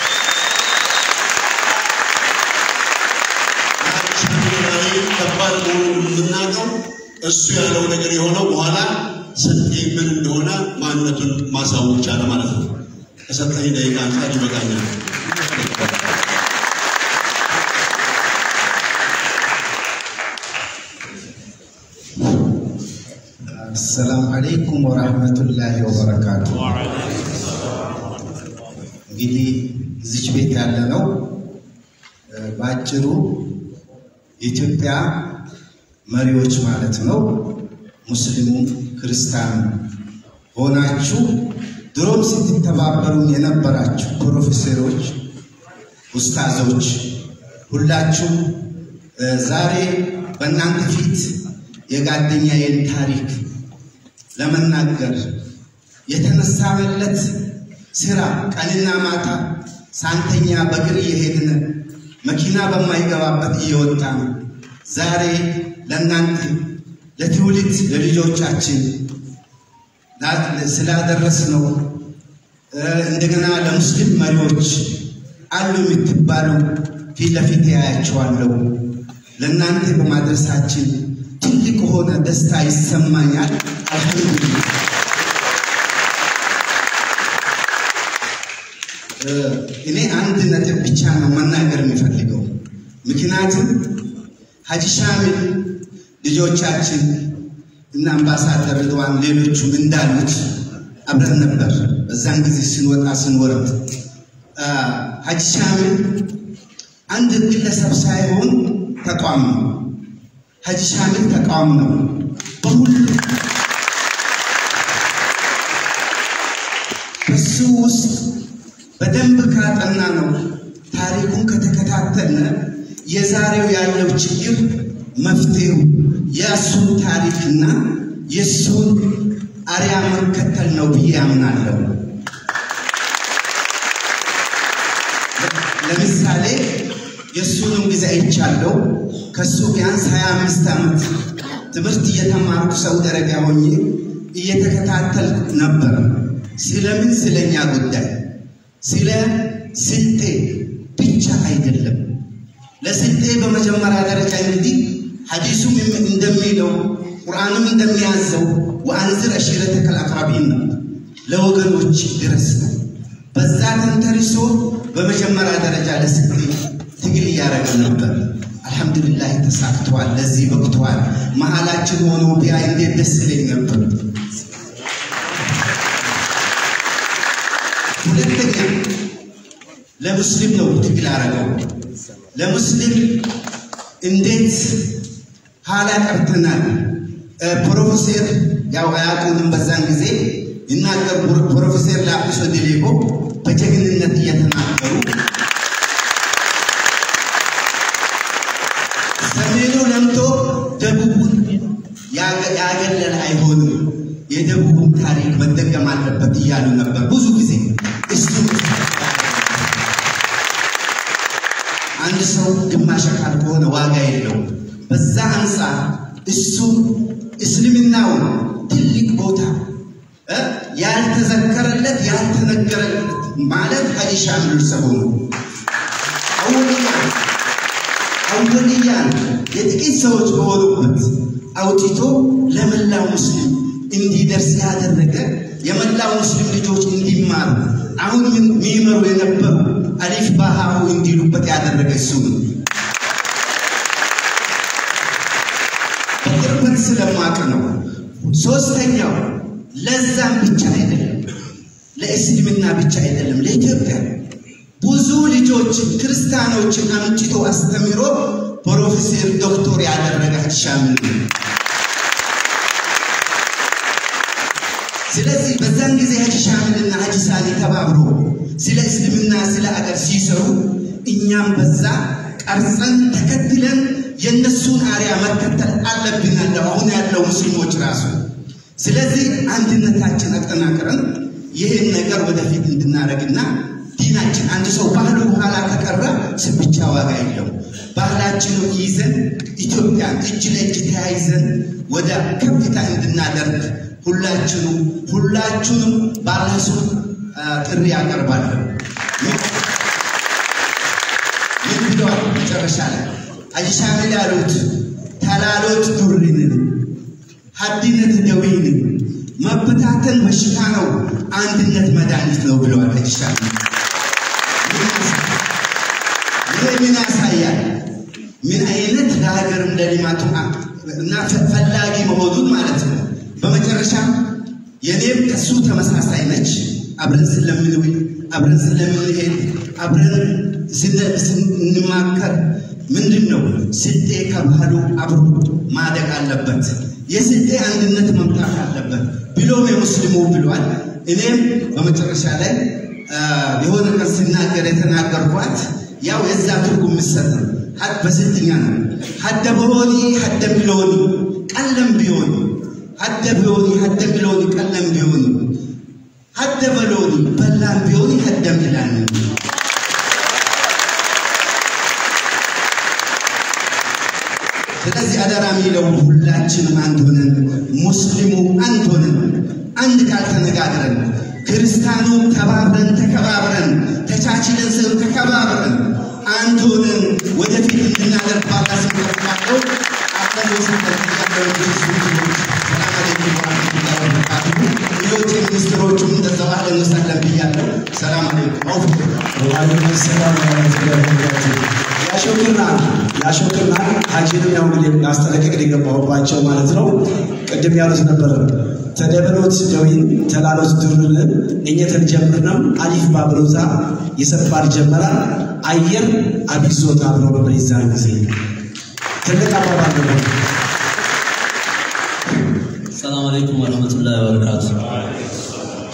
ከባድ መሆኑን የምናውቀው እሱ ያለው ነገር የሆነው በኋላ ስልጤ ምን እንደሆነ ማንነቱን ማሳወቅ ቻለ ማለት ነው። ከሰጠኝ ደቂቃ አንጻር ይበቃኛል። السلام عليكم ورحمة الله وبركاته. እንግዲህ እዚች ቤት ያለነው ባጭሩ የኢትዮጵያ መሪዎች ማለት ነው። ሙስሊሙ ክርስቲያኑ ሆናችሁ ድሮም ስትተባበሩ የነበራችሁ ፕሮፌሰሮች፣ ኡስታዞች ሁላችሁ ዛሬ በእናንተ ፊት የጓደኛዬን ታሪክ ለመናገር የተነሳበት ስራ ቀንና ማታ ሳንተኛ በእግር እየሄድን መኪና በማይገባበት እየወጣን ዛሬ ለእናንተ ለትውልድ ለልጆቻችን ስላደረስነው እንደገና ለሙስሊም መሪዎች አሉ የምትባሉ ፊት ለፊት ያያቸዋለሁ። ለእናንተ በማድረሳችን ትልቅ ሆነ ደስታ ይሰማኛል። አልሐምዱሊላህ። እኔ አንድ ነጥብ ብቻ ነው መናገር የሚፈልገው። ምክንያቱም ሀጂ ሻሚል ልጆቻችን እና አምባሳደር ሪድዋን ሌሎቹም እንዳሉት አብረን ነበር በዛን ጊዜ ስንወጣ ስንወርድ። ሀጂ ሻሚል አንድ ግለሰብ ሳይሆን ተቋም ነው። ሀጂ ሻሚል ተቋም ነው። በሁሉ በሱ ውስጥ በደንብ ካጠና ነው ታሪኩን ከተከታተልን የዛሬው ያለው ችግር መፍትሄው የእሱን ታሪክና የእሱን አርያ መከተል ነው ብዬ አምናለሁ። ለምሳሌ የእሱንም ጊዜ አይቻለሁ። ከሱ ቢያንስ 25 ዓመት ትምህርት እየተማርኩ ሳውዲ አረቢያ ሆኜ እየተከታተልኩ ነበር። ስለምን ስለኛ ጉዳይ ስለ ስልጤ ብቻ አይደለም። ለስልጤ በመጀመሪያ ደረጃ እንግዲህ ሐዲሱም እንደሚለው ቁርአንም እንደሚያዘው ወአንዝር አሺረተከል አቅረቢን ለወገኖች ድረስ ነው። በዛ ተንተርሶ በመጀመሪያ ደረጃ ለስልጤ ትግል ያደረገ ነበር። አልহামዱሊላህ ተሳክቷል። ለዚህ በቅቷል። መሃላችን ሆኖ ቢያይ እንዴት ደስ ይለኝ ነበር። ሁለተኛ ለሙስሊም ነው ትግል ያደረገው። ለሙስሊም እንዴት ሐላ ቀርተናል። ፕሮፌሰር ያው አያቁንም በዛን ጊዜ ይናገር ፕሮፌሰር ላጲሶ ዲሌጎ በጀግንነት እየተናገሩ ሰሜኑ ለምቶ ደቡቡን ያገለለ አይሆንም፣ የደቡቡን ታሪክ መደገም አለበት እያሉ ነበር ብዙ ጊዜ። እሱ አንድ ሰው ግማሽ አካል ከሆነ ዋጋ የለው። በዛ አንፃር እሱ እስልምናው ትልቅ ቦታ ያልተዘከረለት ያልተነገረለት ማለት ሀጂ ሻሚል ሰው ነው። አውሊያን የጥቂት ሰዎች በሆኑበት አውጥቶ ለመላው ሙስሊም እንዲደርስ ያደረገ የመላው ሙስሊም ልጆች እንዲማሩ አሁን የሚመሩ የነበሩ አሊፍ ባሃው እንዲሉበት ያደረገ እሱ ነው። በቅርበት ስለማቅ ነው። ሶስተኛው ለዛም ብቻ አይደለም፣ ለእስልምና ብቻ አይደለም፣ ለኢትዮጵያ ብዙ ልጆች ክርስቲያኖችን አምጥቶ አስተምሮ ፕሮፌሰር ዶክተር ያደረገ ሻሚል ነው። ስለዚህ በዛን ጊዜ ሀጂ ሻሚልና ሀጂ ሳኒ ተባብሮ ስለ እስልምና ስለ አገር ሲሰሩ እኛም በዛ ቀርጸን ተከትለን የነሱን አርያ መከተል አለብን አሁን ያለው ሙስሊሞች ራሱ። ስለዚህ አንድነታችን አጠናክረን ይሄን ነገር ወደፊት እንድናረግና ዲናችን አንድ ሰው ባህሉ ኋላ ከቀረ ስብቻ ዋጋ የለው። ባህላችንን ይዘን ኢትዮጵያን እጅ ለእጅ ተያይዘን ወደ ከፍታ እንድናደርግ ሁላችንም ባለሱ ጥሪ ያቀርባለሁ። ምን ብለዋል መጨረሻ ላይ ሀጂ ሻሚል ያሉት ተላሎት ዱሪንን ሀዲነት ደዌንን መበታተን በሽታ ነው፣ አንድነት መድኃኒት ነው ብለዋል ሀጂ ሻሚል። ምን ያሳያል? ምን አይነት ለሀገር እንደሊማቱ እና ፈላጊ መሆኑን ማለት ነው። በመጨረሻ የኔም ከሱ ተመሳሳይ ነች። አብረን ስለምንውል አብረን ስለምንሄድ አብረን ስንማከር ምንድነው ስልጤ ከባህሉ አብሮ ማደግ አለበት፣ የስልጤ አንድነት መምጣት አለበት ብሎም የሙስሊሙ ብሏል። እኔም በመጨረሻ ላይ የሆነ ቀን ሲናገር የተናገርኳት ያው የዛ ትርጉም ምሰጥ ሀድ በስልጥኛ ነው። ሀደ በሆኒ ሀደ ቢሎኒ ቀለም ቢሆን ሀደ ቢሆኒ ሀደ ቢሎኒ ቀለም ቢሆን ሀደ በሎኒ በላን ቢሆኒ ሀደ ቢላን። ስለዚህ አደራ የሚለው ሁላችንም አንድ ሆነን ሙስሊሙ አንድ ሆነን አንድ ቃል ተነጋግረን ክርስቲያኑ ተባብረን ተከባብረን ተቻችለን ሰው ተከባብረን አንድ ሆነን ወደፊት እንድናደርግ ባላስ ተፈቃቀው አጥተው ሲተካከሉ ሰላም አለይኩም ወራህመቱላሂ ወበረካቱሁ። ሌሎች ሚኒስትሮቹም እንደዛው አለን ወሰለም ብያለሁ። ሰላም አለይኩም ወአለይኩም ሰላም ወራህመቱላሂ ወበረካቱሁ። ያሾክና ሀጂን ያው እንግዲህ አስተለቀቅ ሊገባውባቸው ማለት ነው። ቅድም ያሉት ነበር ተደብሎት ደዊን ተላሎት ድሩን እኘተን ጀምርነም አሊፍ ባብሮታ ይሰፋል ጀመራ አየር አቢዞታ ብሎ በበይዛን ጊዜ ትልቅ አባባል ነው። ሰላም አለይኩም ወራህመቱላሂ ወበረካቱሁ።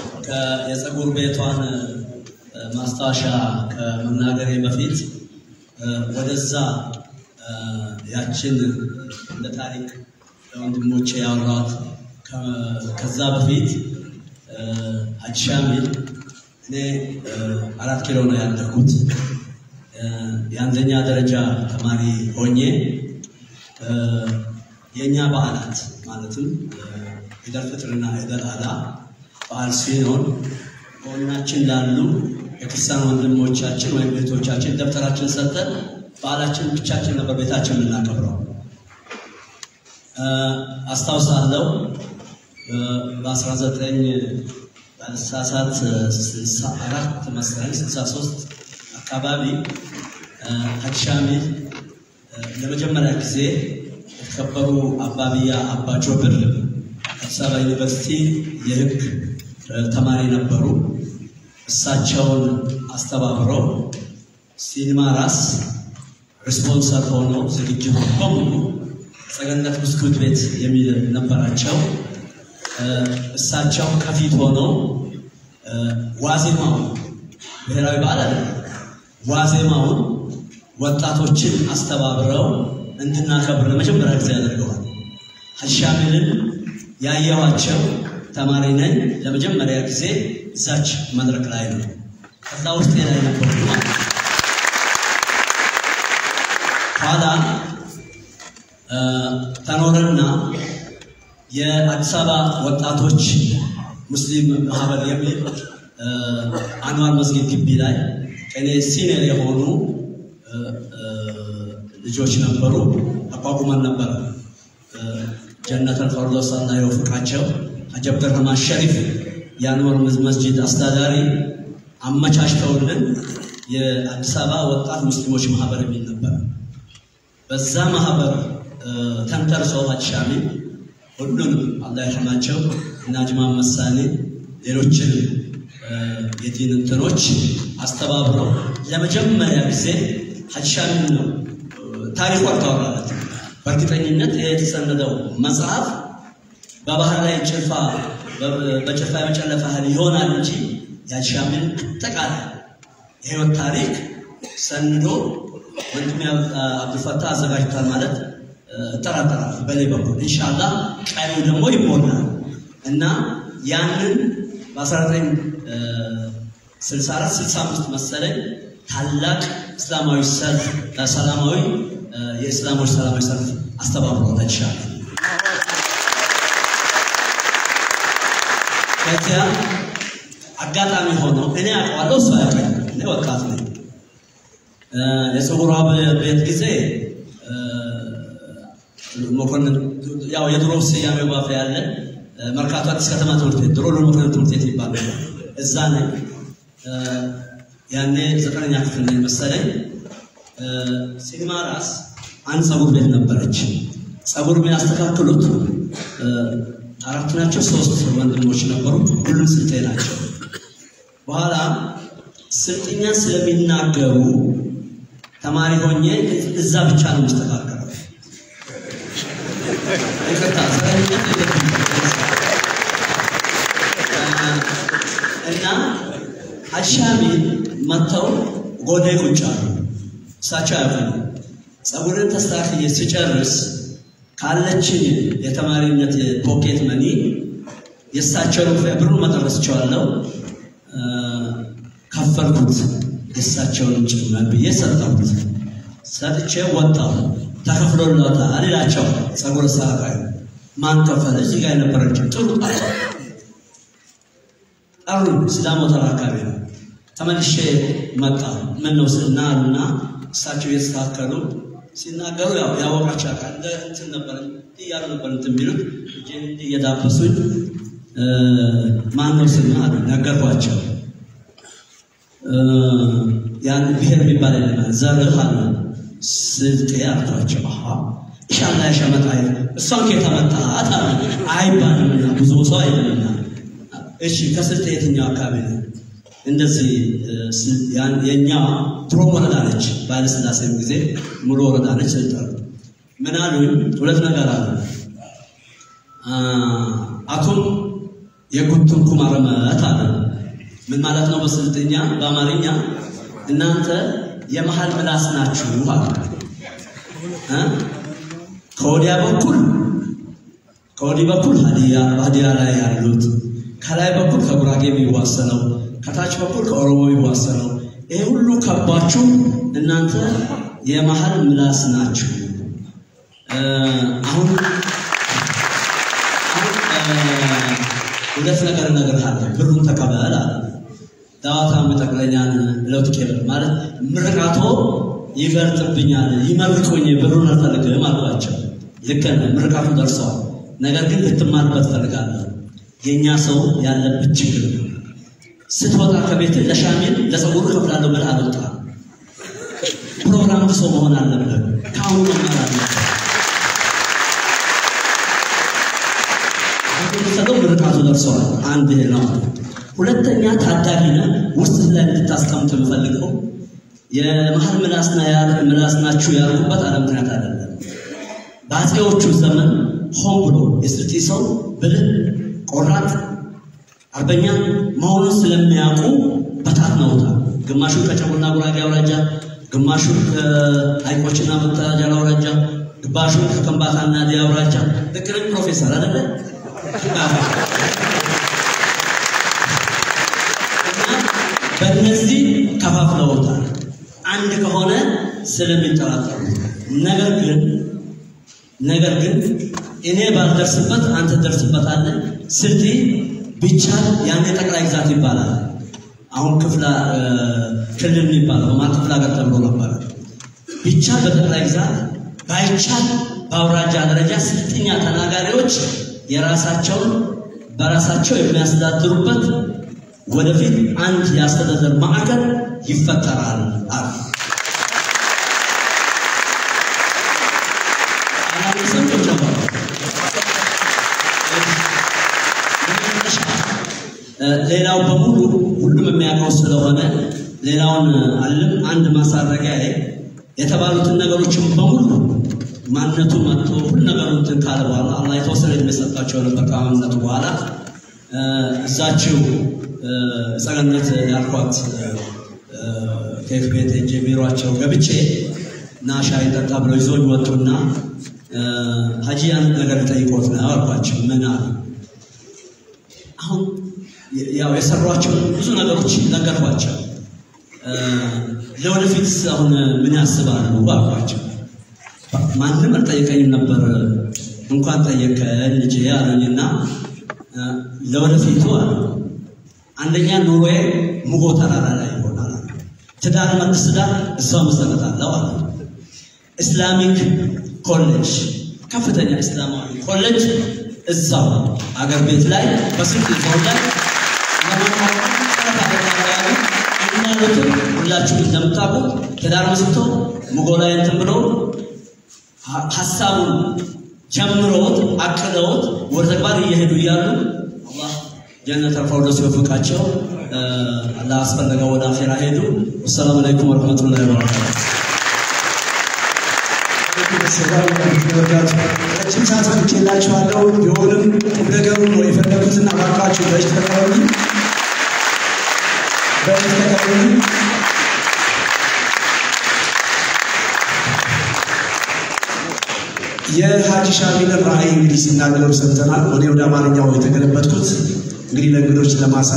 የፀጉር ቤቷን ማስታወሻ ከመናገሬ በፊት ወደዛ ያችን ለታሪክ ወንድሞቼ ያወራሁት ከዛ በፊት ሐጂ ሻሚል እኔ 4 ኪሎ ነው ያደረኩት የአንደኛ ደረጃ ተማሪ ሆኜ የኛ በዓላት ማለትም ኢድ አልፈጥርና ኢድ አልአድሃ በዓል ሲሆን በእናችን ላሉ የክርስቲያን ወንድሞቻችን ወይም ቤቶቻችን ደብተራችን ሰጥተን በዓላችን ብቻችን ነበር ቤታችን የምናከብረው አስታውሳለሁ በ1964 መስከረም 63 አካባቢ ሐጂ ሻሚል ለመጀመሪያ ጊዜ የተከበሩ አባቢያ አባ ጆብር አዲስ አበባ ዩኒቨርሲቲ የህግ ተማሪ ነበሩ እሳቸውን አስተባብረው ሲኒማ ራስ ሪስፖንሰር ሆኖ ዝግጅቱ በሙሉ ሰገነት ብስኩት ቤት የሚል ነበራቸው እሳቸው ከፊት ሆነው ዋዜማው ብሔራዊ በዓል አይደለም ዋዜማውን ወጣቶችን አስተባብረው እንድናከብር ለመጀመሪያ ጊዜ ያደርገዋል ሐጂ ሻሚልን ያየኋቸው ተማሪ ነኝ ለመጀመሪያ ጊዜ እዛች መድረክ ላይ ነው ከዛ ውስጥ ላይ ነበር ኋላ ተኖረና የአዲስ አበባ ወጣቶች ሙስሊም ማህበር የሚል አንዋር መስጊድ ግቢ ላይ ከኔ ሲኒየር የሆኑ ልጆች ነበሩ አቋቁመን ነበር ጀነት አልፈርዶስ አላህ ይወፍቃቸው ሐጂ አብዱርህማን ሸሪፍ የአንዋር መስጊድ አስተዳዳሪ አመቻችተውልን የአዲስ አበባ ወጣት ሙስሊሞች ማህበር የሚል ነበር በዛ ማህበር ተንተርሰው ሐጂ ሻሚል ሁሉንም አላህ ይርሐማቸው እና ጅማ መሳኔ ሌሎችን የዲን እንትኖች አስተባብረው ለመጀመሪያ ጊዜ ሐጂ ሻሚል ነው ታሪኩ አልተወራለት በእርግጠኝነት የተሰነደው መጽሐፍ በባህር ላይ ጭልፋ በጭልፋ የመጨለፈ ያህል ይሆናል እንጂ የሐጂ ሻሚል አጠቃላይ የህይወት ታሪክ ሰንዶ ወንድሜ አብዱልፈታህ አዘጋጅቷል ማለት ተራራራ በሌበኩ ኢንሻአላህ ቀሪው ደግሞ ይሞላል እና ያንን በ1964 65 መሰለኝ ታላቅ እስላማዊ ሰልፍ ሰላማዊ የእስላሞች ሰላማዊ ሰልፍ አስተባብሮ ተቻለ ከዚያ አጋጣሚ ሆኖ እኔ አውቀዋለሁ እሱ አያውቅም እኔ ወጣት ነኝ የፀጉሯ ቤት ጊዜ መኮንን ያው የድሮ ስያሜ ባፈ ያለ መርካቶ አዲስ ከተማ ትምህርት ቤት ድሮ ለመኮንን ትምህርት ቤት ይባላል እዛ ነኝ ያኔ 9ኛ ክፍል ነኝ መሰለኝ ሲኒማ ራስ አንድ ፀጉር ቤት ነበረች ፀጉር የሚያስተካክሉት አራት ናቸው 3 ወንድሞች ነበሩ ሁሉም ስልጤ ናቸው በኋላ ስልጥኛ ስለሚናገሩ ተማሪ ሆኜ እዛ ብቻ ነው መስተካከለው እና ሐጂ ሻሚል መተው ጎዴ ቁጭ አሉ እሳቸው ያውቃሉ ፀጉርን ተስተካክዬ ሲጨርስ ካለችኝ የተማሪነት ፖኬት መኒ የእሳቸውን ብሩ መጠረስ ቻለው ከፈልኩት የእሳቸውን ጭምር ብዬ ሰጠሁት ሰጥቼ ወጣሁ ተከፍሎላታል አላቸው ፀጉር ሰራቃይ ማን ከፈለ እዚህ ጋር የነበረች ጥሩ አሩ ሲዳሞ ተራካቢ ነው ተመልሼ መጣ ምን ነው ስናልና እሳቸው የተስተካከሉ ሲናገሩ ያወቃቸው አካል እንትን ነበር ይያሉ ነበር እንትን ቢሉት እየዳበሱኝ ማን ነው ስናሉ ነገርኳቸው ያን ብሔር የሚባል አይደለም ዘርህ አለ ስልጤ አልኳቸው ኢንሻአላህ ያሸመጣይ እሷን ከተመጣት አይባልም ብዙ ሰው አይደለም እሺ ከስልጤ የትኛው አካባቢ ነው እንደዚህ ያን የኛ ድሮ ወረዳ ነች ባለስላሴም ጊዜ ሙሉ ወረዳ ነች ስልጣን ምን አሉኝ ሁለት ነገር አለ አቶም የኩንቱም ኩማረመት አለ ምን ማለት ነው በስልጥኛ በአማርኛ እናንተ የመሃል ምላስ ናችሁ አሉ። ከወዲህ በኩል ሀዲያ ላይ ያሉት፣ ከላይ በኩል ከጉራጌ የሚዋሰነው፣ ከታች በኩል ከኦሮሞ የሚዋሰነው፣ ይሄ ሁሉ ከባችሁ እናንተ የመሃል ምላስ ናችሁ። አሁን ሁለት ነገር አለ። ብሩን ተቀበል አለ። ዳዋታ መጠቅለኛን ለውጥ ከበል ማለት ምርቃቶ ይበርጥብኛል፣ ይመርቁኝ፣ ብሩን አልፈልግም አልኳቸው። ልክ ነው፣ ምርቃቱ ደርሷል። ነገር ግን ልትማርበት ፈልጋለሁ። የኛ ሰው ያለበት ችግር ነው። ስትወጣ ከቤት ለሻሚል ለፀጉር ከፍላለሁ ብለህ አልወጣ። ፕሮግራም ሰው መሆን አለበት። ካሁን መማር አለበት። ሰው ምርቃቱ ደርሷል። አንድ ነው። ሁለተኛ ታዳጊ ነህ። ውስጥ ላይ እንድታስቀምጥ የምፈልገው የመሃል ምላስ ናችሁ ያልኩበት አለ ምክንያት አይደለም። በአፄዎቹ ዘመን ሆን ብሎ የስልጤ ሰው ብልህ ቆራጥ አርበኛ መሆኑን ስለሚያውቁ በታትነውታል። ግማሹ ከጨቡና ጉራጌ አውራጃ፣ ግማሹ ከሀይቆችና መተዳጃ አውራጃ፣ ግማሹ ከከምባታና ዲያ አውራጃ። ልክ ነኝ ፕሮፌሰር አይደለ? በእነዚህ ከፋፍለውታል። አንድ ከሆነ ስለሚጠራጠሩ ነገር ግን እኔ ባልደርስበት አንተ ደርስበታለህ። ስልጤ ቢቻል ያኔ ጠቅላይ ግዛት ይባላል። አሁን ክልል የሚባለው በማን ክፍለ ሀገር ተብሎ ነበር። ቢቻል በጠቅላይ ግዛት ባይቻል በአውራጃ ደረጃ ስልጥኛ ተናጋሪዎች የራሳቸውን በራሳቸው የሚያስተዳድሩበት ወደፊት አንድ ያስተዳደር ማዕከል ይፈጠራል አሉ። ሌላው በሙሉ ሁሉም የሚያውቀው ስለሆነ ሌላውን አለም አንድ ማሳረጊያ ላይ የተባሉትን ነገሮችን በሙሉ ማንነቱ መጥቶ ሁሉ ነገሩን ካለ በኋላ አላህ የተወሰነ የሚሰጣቸው ነበር። ከአመነቱ በኋላ እዛቸው ጸገነት ያልኳት ኬክ ቤት እንጂ ቢሮአቸው ገብቼ ና ሻይ ጠጣ ብለው ይዞኝ ወጡና ሀጂያን ነገር ጠይቆት ነው አልኳቸው። ምን አሉ? አሁን ያው የሰሯቸው ብዙ ነገሮች ነገርኳቸው። ለወደፊት አሁን ምን ያስባሉ አልኳቸው። ማንም አልጠየቀኝም ነበር። እንኳን ጠየቀኝ ልጄ አሉኝና ለወደፊቱ አሉ አንደኛ ኑሮዬ ሙጎ ተራራ ላይ ይሆናል። ትዳር መትስዳር እሷ መሰረታለሁ አሉ። ኢስላሚክ ኮሌጅ ከፍተኛ እስላማዊ ኮሌጅ እዛው አገር ቤት ላይ በስልክ ዞን ላይ ሁላችሁም እንደምታውቁት ትዳር መስርቶ ሙጎ ላይ እንትን ብሎ ሀሳቡን ጀምሮት አቅደውት ወደ ተግባር እየሄዱ እያሉ አላህ ጀነት ፈርዶስ ይወፍቃቸው። አላህ አስፈለገው ወደ አኺራ ሄዱ። ወሰላሙ አለይኩም ወራህመቱላሂ ወበረካቱ። ረጅም ሰዓት ፈጅቼላችኋለሁ። ቢሆንም ቁም ነገሩን ነው የፈለኩትና እባካችሁ በእጅ ተቀበሉኝ። የሀጂ ሻሚልን ራዕይ እንግዲህ ሲናገሩ ሰምተናል። እኔ ወደ አማርኛው የተገለበጥኩት እንግዲህ ለእንግዶች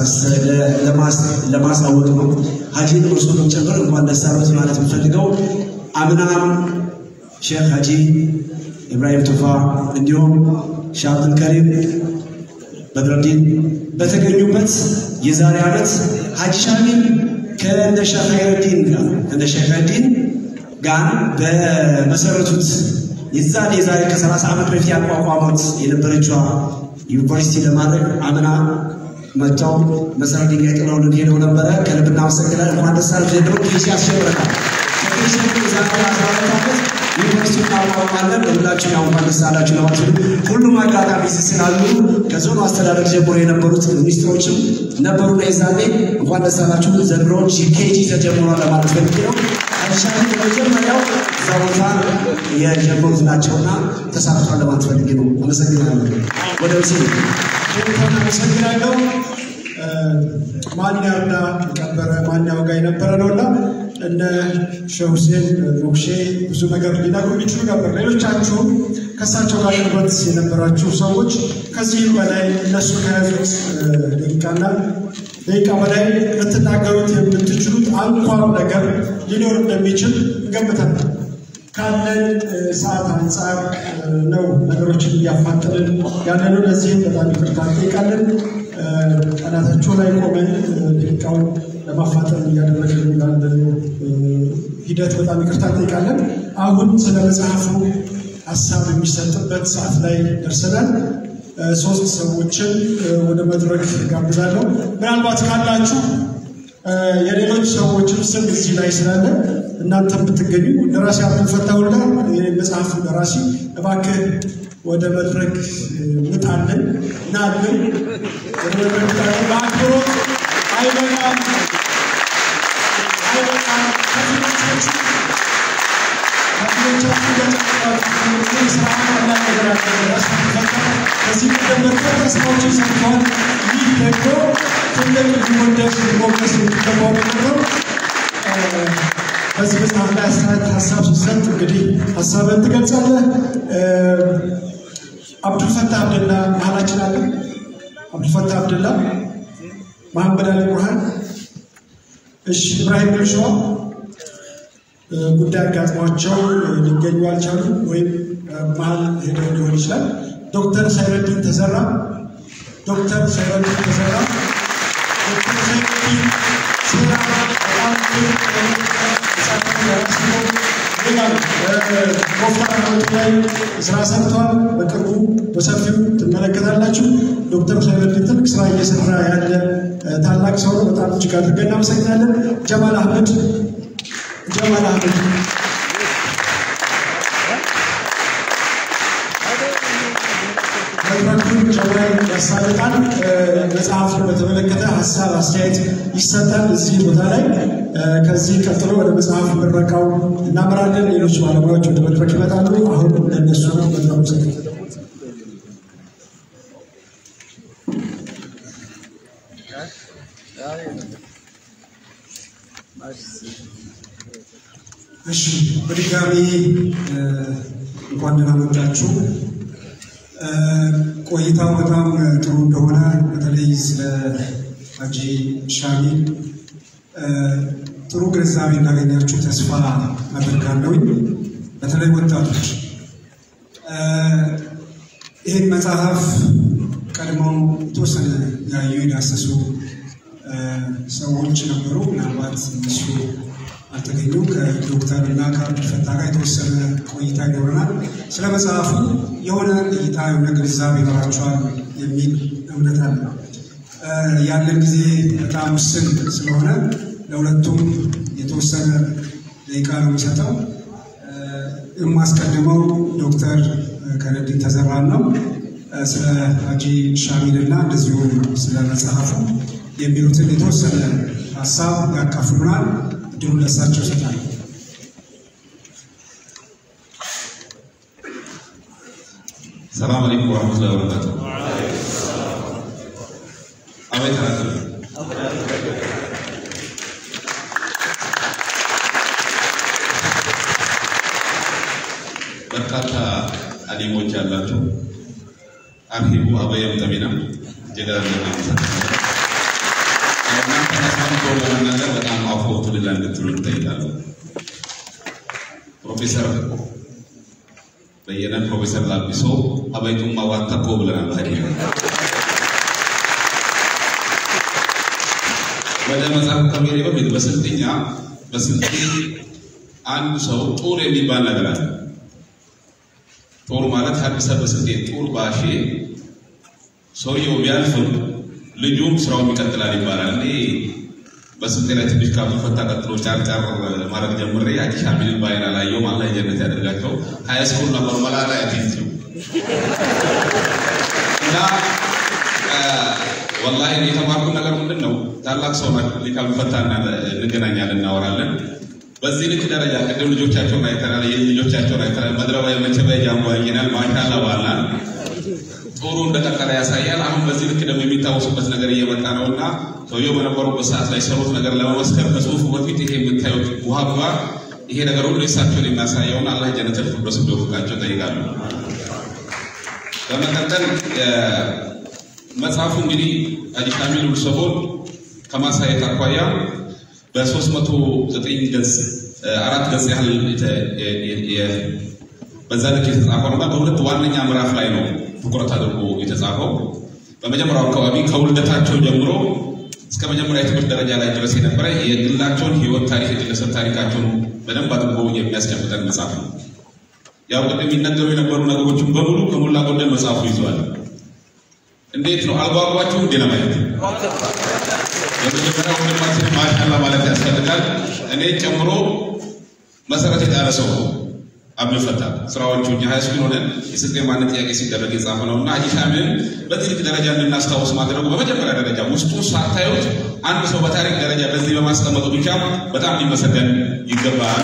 ለማሳወቅ ነው። ሀጂን እርሱንም ጭምር እንኳን ደስ አሎት ማለት የምፈልገው አምናም ሼክ ሀጂ ኢብራሂም ቱፋ እንዲሁም ሼህ አብዱል ከሪም በድረዲን በተገኙበት የዛሬ ዓመት ሀጂ ሻሚል ከእነ ሼህ ኸይረዲን ጋር በመሰረቱት የዛሬ ከ30 ዓመት በፊት ያቋቋሙት የነበረችው ዩኒቨርሲቲ ለማድረግ አምና መጥተው መሰረት ድንጋይ ጥለውልን ሄደው ነበረ። ከልብ እናመሰግናለን። እንኳን ደስ አላችሁ። ዘንድሮ ኬሲ ያስጀምረናል። ከኬሲ ዛሬ 14 ዓመት ዩኒቨርሲቲ እናቋቋማለን። ሁላችሁ ያው እንኳን ደስ አላችሁ ለማለት ነው። ሁሉም አጋጣሚ ስላሉ ከዞኑ አስተዳደር ጀምሮ የነበሩት ሚኒስትሮችም ነበሩና የዛኔ እንኳን ደስ አላችሁ። ዘንድሮ ኬጂ ተጀምሯል ለማለት ፈልጌ ነው። ሻሚል መጀመሪያው ዛውታ የጀመሩት ናቸውና ተሳትፏል ለማለት ፈልጌ ነው። አመሰግናለሁ። ወደ ወሲል እንኳን አመሰግናለሁ። ማን ያውና ቀበረ ማን ያውጋ የነበረ ነውና እነ ሸውሴን ሞክሼ ብዙ ነገር ሊነግሩ ይችሉ ነበር። ሌሎቻችሁ ከሳቸው ጋር ቅርበት የነበራችሁ ሰዎች ከዚህ በላይ እነሱ ከያዙት ደቂቃ በላይ ልትናገሩት የምትችሉት አንኳር ነገር ሊኖር እንደሚችል እንገምታለን። ካለን ሰዓት አንጻር ነው ነገሮችን እያፋጠንን ያለነው። ለዚህም በጣም ይቅርታ እንጠይቃለን። ቀናታቸው ላይ ቆመን ደቂቃውን ለማፋጠን እያደረግን ያለነው ሂደት በጣም ይቅርታ እንጠይቃለን። አሁን ስለ መጽሐፉ ሀሳብ የሚሰጥበት ሰዓት ላይ ደርሰናል። ሶስት ሰዎችን ወደ መድረክ ጋብዛለሁ። ምናልባት ካላችሁ የሌሎች ሰዎችን ስም እዚህ ላይ ስላለ እናንተ ብትገኙ ደራሲ አብዱልፈታህ ወልዳ የመጽሐፉ ደራሲ እባክህ ወደ መድረክ ምጣልን ናልን ወደ መድረክ በአክብሮት አይበቃም ከዚህ በመቀጠል ተስፋዎችን ሰርተዋል። ይህ ደግሞ ትልቅ ሊወደስ ሊሞገስ የሚገባው ነው። በዚህ መጽሐፍ ላይ ሀሳብ ሲሰጥ እንግዲህ ሀሳብን ትገልጻለህ። አብዱልፈታህ አብደላ መሀላችን አለ። አብዱልፈታህ አብደላ፣ መሐመድ አሊ ቡርሃን፣ እሺ፣ ኢብራሂም ብልሸዋ ጉዳይ አጋጥሟቸው ሊገኙ አልቻሉ ወይም መሀል ሄደው ሊሆን ይችላል። ዶክተር ሳይረዲን ተዘራ ዶክተር ሳይረዲን ተዘራ ላይ ስራ ሰርተዋል። በቅርቡ በሰፊው ትመለከታላችሁ። ዶክተር ሳይረዲን ትልቅ ስራ እየሰራ ያለ ታላቅ ሰው ነው። በጣም እጅግ አድርገን እናመሰግናለን። ጀማል አህመድ መድረኩን ጀማል ያሳልጣል። መጽሐፉን በተመለከተ ሀሳብ አስተያየት ይሰጣል እዚህ ቦታ ላይ። ከዚህ ቀጥሎ ወደ መጽሐፍ ምረቃው እናመራለን። ሌሎች ባለሙያዎች ወደ መድረክ ይመጣሉ። አሁን ለእነሱ መድረኩ ሰጥ እሺ፣ በድጋሚ እንኳን ደህና መጣችሁ። ቆይታው በጣም ጥሩ እንደሆነ በተለይ ስለ ሀጂ ሻሚል ጥሩ ግንዛቤ እንዳገኛችሁ ተስፋ አደርጋለሁ። በተለይ ወጣቶች ይህን መጽሐፍ ቀድመው የተወሰነ ያዩ የዳሰሱ ሰዎች ነበሩ። ምናልባት እነሱ አልተገኙም። ከዶክተር እና ከአብዱልፈታህ ጋር የተወሰነ ቆይታ ይኖረናል። ስለ መጽሐፉ የሆነ እይታ የሆነ ግንዛቤ ይኖራቸዋል የሚል እምነት አለ። ያለን ጊዜ በጣም ውስን ስለሆነ ለሁለቱም የተወሰነ ደቂቃ ነው የሚሰጠው። የማስቀድመው ዶክተር ከረዲን ተዘራን ነው። ስለ ሀጂ ሻሚልና እንደዚሁም ስለ መጽሐፉ የሚሉትን የተወሰነ ሀሳብ ያካፍሉናል። ድሩ ለሳቸው ይሰጣል። ሰላም አለይኩም ወራህመቱላሂ ወበረካቱሁ። አቤት አላለም። በርካታ አሊሞች ያላቸው አርሂቡ አበየም ተሚና ጀዳለና ነገር በጣም አፎቱ ለላ እንድትሉ እንጠይቃለሁ። ፕሮፌሰር በየነ ፕሮፌሰር ላጲሶ አበይቱማ ዋንተኮ ብለናል። ወደ መጽሐፍ ከመሄዴ በፊት በስልጤ አንድ ሰው ጡር የሚባል ነገር አለ። ጡር ማለት ሀዲስ በስልጤ ጡር ባሼ ሰውየው ቢያልፍም ልጁም ስራውን ይቀጥላል ይባላል። እኔ በስልጤ ላይ ትንሽ ከአብዱልፈታህ ቀጥሎ ጫርጫር ማድረግ ጀምሬ ሀጂ ሻሚልን ባይን አላየሁም። አላህ ጀነት ያደርጋቸው። ሀይ ስኩል ነበር መላላ ያቲንሱ እና ወላሂ እኔ የተማርኩት ነገር ምንድን ነው? ታላቅ ሰው ከአብዱልፈታህ እንገናኛለን፣ እናወራለን። በዚህ ልክ ደረጃ ቅድም ልጆቻቸውን አይተናል፣ ልጆቻቸውን አይተናል። መድረባ የመቸበ ጃምቦ ያየናል። ማሻአላህ ባላ ጦሩ እንደቀጠለ ያሳያል። አሁን በዚህ ልክ ደግሞ የሚታወሱበት ነገር እየመጣ ነውና ሰውየው በነበሩበት ሰዓት ላይ ሰሩት ነገር ለመመስከር ከጽሁፉ በፊት ይሄ የምታዩት ውሃ ጉባኤ ይሄ ነገር ሁሉ የሳቸውን የሚያሳየውና አላህ ጀነተል ፊርደውስ እንዲወፍቃቸው ጠይቃለሁ። በመቀጠል መጽሐፉ እንግዲህ ሀጂ ሻሚል ኡልሰቦን ከማሳየት አኳያ በ309 ገጽ 4 ገጽ ያህል በዛ ልክ የተጻፈውና በሁለት ዋነኛ ምዕራፍ ላይ ነው ትኩረት አድርጎ የተጻፈው። በመጀመሪያው አካባቢ ከውልደታቸው ጀምሮ እስከ መጀመሪያ የትምህርት ደረጃ ላይ ድረስ የነበረ የግላቸውን ህይወት ታሪክ የግለሰብ ታሪካቸውን በደንብ አድርጎ የሚያስጨብጠን መጽሐፍ ነው። ያው ቅድም የሚነገሩ የነበሩ ነገሮችን በሙሉ ከሞላ ጎደል መጽሐፉ ይዟል። እንዴት ነው አልጓጓችሁ እንዴ ለማየት? የመጀመሪያው ወንድማችን ማሻአላ ማለት ያስፈልጋል። እኔ ጨምሮ መሰረት የጣለ ሰው አብዱ ፈታ ስራዎቹ ሃይስኩል ሆነን የስልጤ ማንነት ጥያቄ ሲደረግ የጻፈ ነውና ሀጂ ሻሚልን በዚህ ደረጃ እንድናስታውስ ማድረጉ በመጀመሪያ ደረጃ ውስጡ ሳታዩት አንድ ሰው በታሪክ ደረጃ በዚህ በማስቀመጡ ብቻ በጣም ሊመሰገን ይገባል።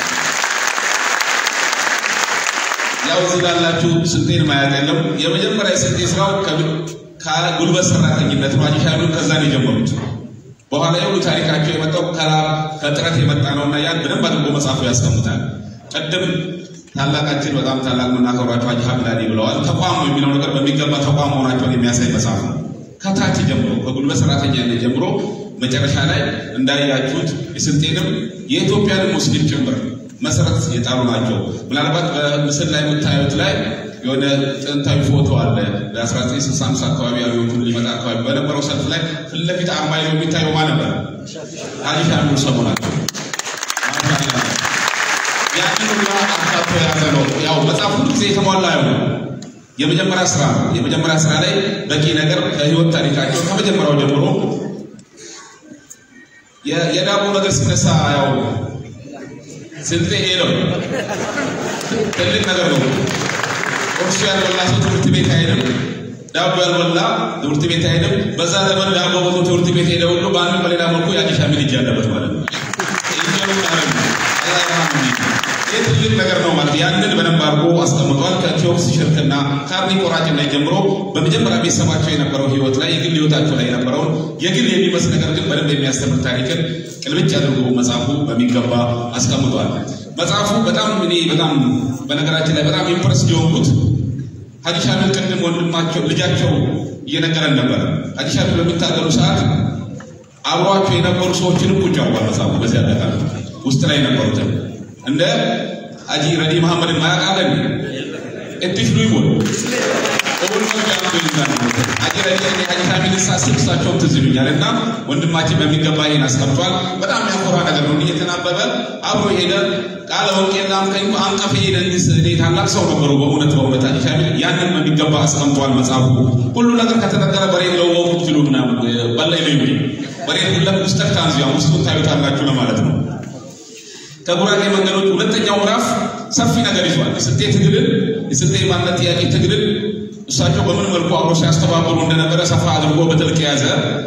ያው እዚህ ላላችሁ ስልጤን ማያት የለም። የመጀመሪያ የስልጤ ስራው ከጉልበት ሰራተኝነት ነው። ሀጂ ሻሚል ከዛ ነው የጀመሩት። በኋላ የሁሉ ታሪካቸው የመጣው ከጥረት የመጣ ነውና ያን በደንብ አድርጎ መጽሐፉ ያስቀምጣል። ቀደም ታላቃችን በጣም ታላቅ ምናከብራቸው ሀጂ ሀብላኒ ብለዋል። ተቋም የሚለው ነገር በሚገባ ተቋም መሆናቸውን የሚያሳይ መጽሐፍ ነው። ከታች ጀምሮ ከጉልበት ሰራተኛነት ጀምሮ መጨረሻ ላይ እንዳያችሁት የስልጤንም የኢትዮጵያንም ሙስሊም ጭምር መሰረት የጣሉ ናቸው። ምናልባት በምስል ላይ የምታዩት ላይ የሆነ ጥንታዊ ፎቶ አለ። በ1965 አካባቢ ያሉትን ሊመጣ አካባቢ በነበረው ሰልፍ ላይ ፊት ለፊት አርማ ይዘው የሚታየው ማን ነበር? ሀጂ ሻሚል ኡልሰቦን ናቸው። ያንን ሁሉ አካቶ የያዘ ነው። ያው መጽሐፍ ሁሉ ጊዜ የተሟላ አይሆንም። የመጀመሪያ ስራ ነው። የመጀመሪያ ስራ ላይ በቂ ነገር ከህይወት ታሪካቸው ከመጀመሪያው ጀምሮ የዳቦ ነገር ሲነሳ ያው ስልጤ ሄለው ትልቅ ነገር ነው። ቁርስ ያልበላ ሰው ትምህርት ቤት አይሄድም። ዳቦ ያልበላ ትምህርት ቤት አይሄድም። በዛ ዘመን ዳቦ በልቶ ትምህርት ቤት ሄደ ሁሉ በአንድም በሌላ መልኩ ሀጂ ሻሚል እጅ ያለበት ማለት ነው። ይህ ትልቅ ነገር ነው ማለት ያንን በደንብ አድርጎ አስቀምጧል። ከኪዮክስ ሽርክና ካርኒ ቆራጭነት ጀምሮ በመጀመሪያ ቤተሰባቸው የነበረው ህይወት ላይ የግል ህይወታቸው ላይ የነበረውን የግል የሚመስል ነገር ግን በደንብ የሚያስተምር ታሪክን ቅልብጭ አድርጎ መጽሐፉ በሚገባ አስቀምጧል። መጽሐፉ በጣም በነገራችን ላይ በጣም ኢምፕረስ የሆንኩት ሀጂ ሻሚል ቅድም ወንድማቸው ልጃቸው እየነገረን ነበር። ሀጂ ሻሚል በሚታገሉ ሰዓት አብሯቸው የነበሩ ሰዎችንም ቁጭ አድርጓል መጽሐፉ። በዚህ አጋጣሚ ውስጥ ላይ የነበሩትን እንደ ሀጂ ረዲ መሐመድን ማያቃለን እጥፍ ሉይሞን ኦል ወንጃም ይላል ሀጂ ረዲ ሀጂ ሻሚል ሳስብሳቸው ትዝ ይሉኛልና ወንድማችን በሚገባ ይሄን አስቀምጧል። በጣም ያኮራ ነገር ነው። እየተናበበ አብሮ ሄደ ቃለ ወንጌላም ከንኩ አንቀፍ ሄደንስ ታላቅ ሰው ነበሩ። በእውነት ሀጂ ሻሚል ያንን በሚገባ አስቀምጧል መጽሐፉ። ሁሉ ነገር ከተነገረ በሬ ነው ወቁት ይሉና በላይ ነው በሬ ሁሉ ውስጥ ታንዚያ ውስጥ ታዩታላችሁ ለማለት ነው። ከጉራጌ መንገዶች ሁለተኛው ምዕራፍ ሰፊ ነገር ይዟል። የስልጤ ትግልን የስልጤ ማንነት ጥያቄ ትግልን እሳቸው በምን መልኩ አብሮ ሲያስተባብሩ እንደነበረ ሰፋ አድርጎ በጥልቅ የያዘ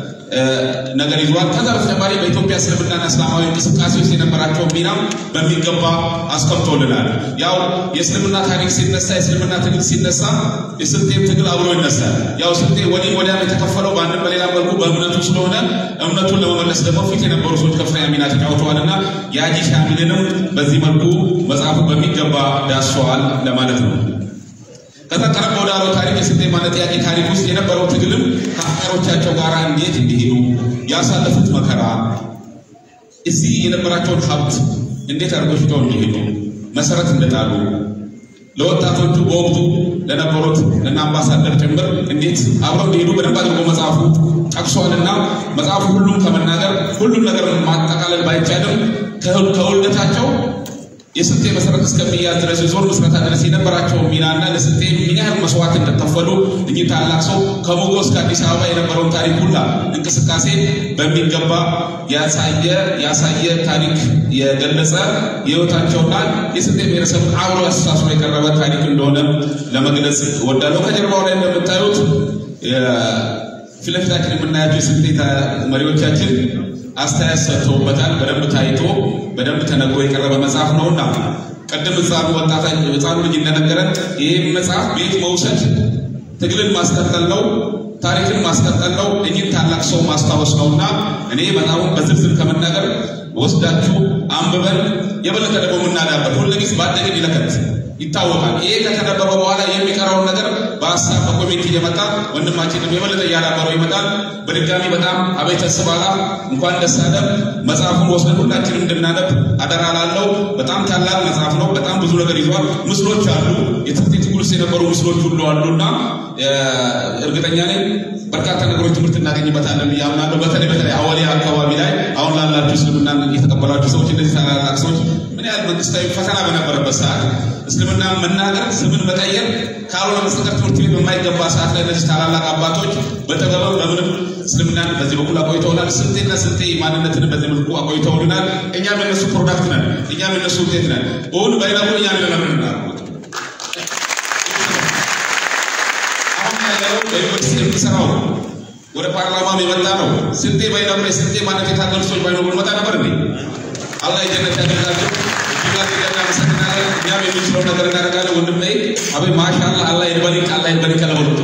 ነገር ይዟል። ከዛ በተጨማሪ በኢትዮጵያ እስልምናና እስላማዊ እንቅስቃሴ ውስጥ የነበራቸው ሚና በሚገባ አስቀምጦልናል። ያው የእስልምና ታሪክ ሲነሳ የእስልምና ትግል ሲነሳ የስልጤ ትግል አብሮ ይነሳል። ያው ስልጤ ወዲያም የተከፈለው በአንድም በሌላ መልኩ በእምነቱ ስለሆነ እምነቱን ለመመለስ ደግሞ ፊት የነበሩ ሰዎች ከፍተኛ ሚና ተጫውተዋልና የሀጂ ሻሚልንም በዚህ መልኩ መጽሐፉ በሚገባ ዳሰዋል ለማለት ነው። ከዛ ቀረብ ወዳለው ታሪክ የስልጤ ማንነት ጥያቄ ታሪክ ውስጥ የነበረው ትግልም ከአጋሮቻቸው ጋር እንዴት እንዲሄዱ ያሳለፉት መከራ እዚህ የነበራቸውን ሀብት እንዴት አድርገው ሽጠው እንዲሄዱ መሰረት እንደጣሉ ለወጣቶቹ በወቅቱ ለነበሩት እና አምባሳደር ጭምር እንዴት አብረው እንዲሄዱ በደንብ አድርጎ መጽሐፉ ጠቅሷልና መጽሐፉ ሁሉም ከመናገር ሁሉም ነገር ማጠቃለል ባይቻልም ከውልደታቸው የስልጤ መሰረት እስከሚያዝ ድረስ የዞን መስረታ ድረስ የነበራቸው ሚናና ለስልጤ ምን ያህል መስዋዕት እንደከፈሉ እኚህ ታላቅ ሰው ከሞጎ እስከ አዲስ አበባ የነበረውን ታሪክ ሁላ እንቅስቃሴ በሚገባ ያሳየ ታሪክ የገለጸ የህይወታቸውና የስልጤ ብሔረሰብ አብሮ አስተሳስሮ የቀረበ ታሪክ እንደሆነ ለመግለጽ እወዳለሁ። ከጀርባው ላይ እንደምታዩት ፊት ለፊታችን የምናያቸው የስልጤ መሪዎቻችን አስተያየት ሰጥተውበታል። በደንብ ታይቶ በደንብ ተነግሮ የቀረበ መጽሐፍ ነውና ቀደም ህፃኑ ልጅ እንደነገረን ይህ መጽሐፍ ቤት መውሰድ ትግልን ማስቀጠል ነው፣ ታሪክን ማስቀጠል ነው፣ እኚህን ታላቅ ሰው ማስታወስ ነውና እኔ በጣም በዝርዝር ከመናገር ወስዳችሁ አንብበን የበለጠ ደግሞ የምናዳበር ሁልጊዜ ባደግን ይለከት ይታወቃል። ይሄ ከተነበበ በኋላ የሚቀረውን ነገር በሀሳብ በኮሚቴ እየመጣ ወንድማችንም የበለጠ እያዳበረው ይመጣል። በድጋሚ በጣም አቤተ ስባላ እንኳን ደስ አለ። መጽሐፉን ወስደን ሁላችንም እንድናነብ አደራ ላለው። በጣም ታላቅ መጽሐፍ ነው። በጣም ብዙ ነገር ይዟል። ምስሎች አሉ። የትምህርት ትግል ውስጥ የነበሩ ምስሎች ሁሉ አሉና እርግጠኛ ነኝ በርካታ ነገሮች ትምህርት እናገኝበታለን ብዬ አምናለሁ። በተለይ አወሊያ አካባቢ ላይ አሁን ላላችሁ እስልምናን የተቀበላችሁ ሰዎች እንደዚህ ታላላቅ ሰዎች ምን ያህል መንግስታዊ ፈተና በነበረበት ሰዓት እስልምና መናገር ስምን መቀየር ካልሆነ በስተቀር ትምህርት ቤት በማይገባ ሰዓት ላይ እነዚህ ታላላቅ አባቶች በጥበብ በምንም እስልምናን በዚህ በኩል አቆይተውናል። ስንቴና ስንቴ ማንነትን በዚህ መልኩ አቆይተውልናል። እኛም የነሱ ፕሮዳክት ነን። እኛም የነሱ ውጤት ነን። እውን ባይላቁን እኛም ለምንና አሁን ያለው በዩኒቨርሲቲ የሚሰራው ወደ ፓርላማም የመጣ ነው። ስንቴ ባይላቁን ስንቴ ማንነት የታገሉ ሰዎች ባይኖሩ መጣ ነበር እንዴ? አላህ የጀነት ያደርጋቸው። እኛም የሚችለው ነገር እናደርጋለን። ወንድም ላይ አቤ ማሻአላህ አላህ ይባርክ አላህ ይባርክ ለወጡ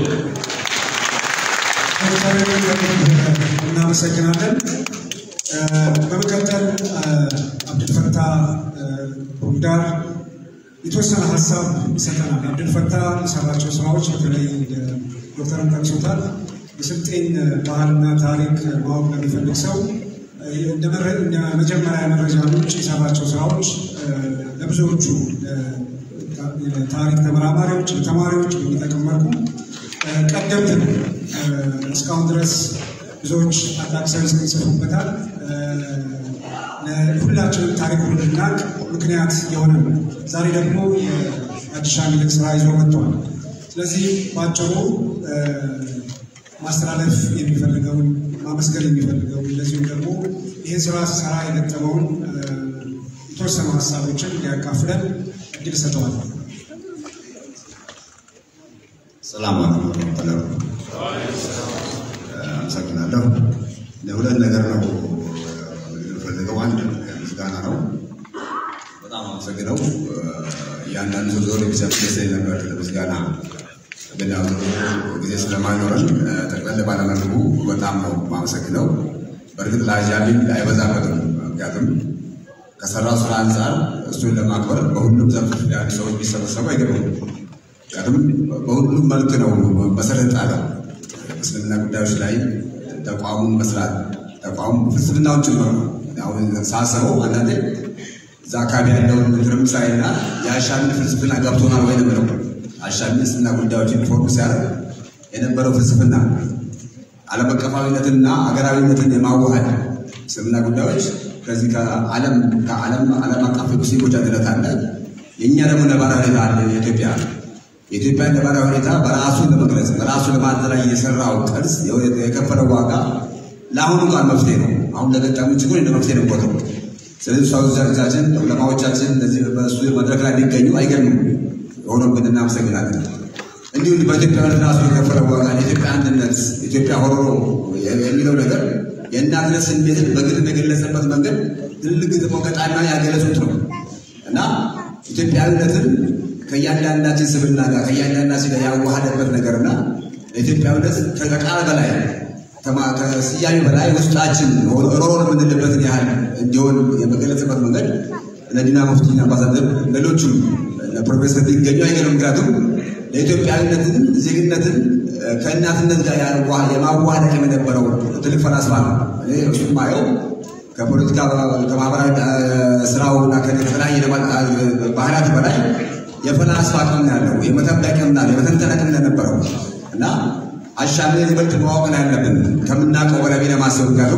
እናመሰግናለን። በመቀጠል አብዱልፈታህ ቡልዳር የተወሰነ ሀሳብ ይሰጠናል። አብዱልፈታህ የሰራቸው ስራዎች በተለይ ዶክተርን ጠቅሶታል። የስልጤን ባህልና ታሪክ ማወቅ ለሚፈልግ ሰው እንደ መጀመሪያ መረጃ ምንጭ የሰራቸው ስራዎች ለብዙዎቹ ታሪክ ተመራማሪዎች፣ ተማሪዎች በሚጠቅም መልኩ ቀደምት ነው። እስካሁን ድረስ ብዙዎች አጣቅሰው ይጽፉበታል። ሁላችንም ታሪኩን እንድናቅ ምክንያት የሆነ ነው። ዛሬ ደግሞ የሀጂ ሻሚልን ስራ ይዞ መጥቷል። ስለዚህ ባጭሩ ማስተላለፍ የሚፈልገውን ማመስገን የሚፈልገውን እንደዚሁም ደግሞ ይህን ስራ ሲሰራ የገጠመውን የተወሰኑ ሀሳቦችን ሊያካፍለን እድል ሰጠዋል። ሰላም አለይኩም። አመሰግናለሁ። ለሁለት ነገር ነው የምፈልገው። አንድ ምስጋና ነው። በጣም አመሰግነው ያንዳንዱ ዞር የሚሰጥ ነበር ምስጋና ግን ያው ጊዜ ስለማይኖረን ጠቅለል ባለመልኩ በጣም ነው ማመሰግነው። በእርግጥ ላጃቢን አይበዛበትም። ምክንያቱም ከሰራው ስራ አንጻር እሱን ለማክበር በሁሉም ዘርፍ ያሉ ሰዎች ቢሰበሰቡ አይገርምም። ምክንያቱም በሁሉም መልክ ነው መሰረት ጣለው። እስልምና ጉዳዮች ላይ ተቋሙን መስራት ተቋሙ ፍልስፍናውን ጭምር ነው። አሁን ሳሰበው አንዳንዴ እዛ አካባቢ ያለውን ትርምሳይና የአሻሚን ፍልስፍና ገብቶናል ወይ ነው አሻሚን እስልምና ጉዳዮችን ፎከስ ያደረገ የነበረው ፍልስፍና ዓለም አቀፋዊነትና አገራዊነትን የማዋሃድ እስልምና ጉዳዮች ከዚህ ከዓለም አቀፍ ሙስሊሞች አንድነት አለ። የእኛ ደግሞ ነባራዊ ሁኔታ አለ። የኢትዮጵያ ነባራዊ ሁኔታ በራሱ ለመግለጽ በራሱ ለማደራጀት የሰራው ቅርስ የከፈለው ዋጋ ለአሁኑ ጋር መፍትሄ ነው። አሁን ለገጠሙ ችግር እንደ መፍትሄ ነው ቦታው። ስለዚህ ሰዎቻችን ዑለማዎቻችን እነዚህ በእሱ መድረክ ላይ ሊገኙ አይገኙም። ሆኖም ግን እናመሰግናለን። እንዲሁም በኢትዮጵያ ራሱ የከፈለው ዋጋ የኢትዮጵያ አንድነት ኢትዮጵያ ሆሮ የሚለው ነገር የእናትነት ስሜትን በግል የገለጸበት መንገድ ትልቅ ተሞቀጣና ያገለጹት ነው እና ኢትዮጵያዊነትን ከእያንዳንዳችን ስብዕና ጋር ከእያንዳንዳችን ጋር ያዋሃደበት ነገርና ኢትዮጵያዊነት ከቃል በላይ ከስያሜ በላይ ውስጣችን ሮሮ የምንልበትን ያህል እንዲሆን የመገለጽበት መንገድ ለዲና ሙፍቲ አምባሳደር ሌሎቹም ፕሮፌሰር ሊገኙ አይገርም። ምክንያቱም ለኢትዮጵያዊነትን ዜግነትን ከእናትነት ጋር የማዋሃድ የነበረው ትልቅ ፈላስፋ ነው። እኔ እሱም ማየው ከፖለቲካ ከማህበራዊ ስራውና ከተለያየ ባህላት በላይ የፈላስፋ አቅም ያለው የመተንበያ አቅም ያለው የመተንተን አቅም ነበረው እና አሻሚን ይበልጥ ማወቅ ያለብን ከምናውቀው በላይ ለማሰብ ጋር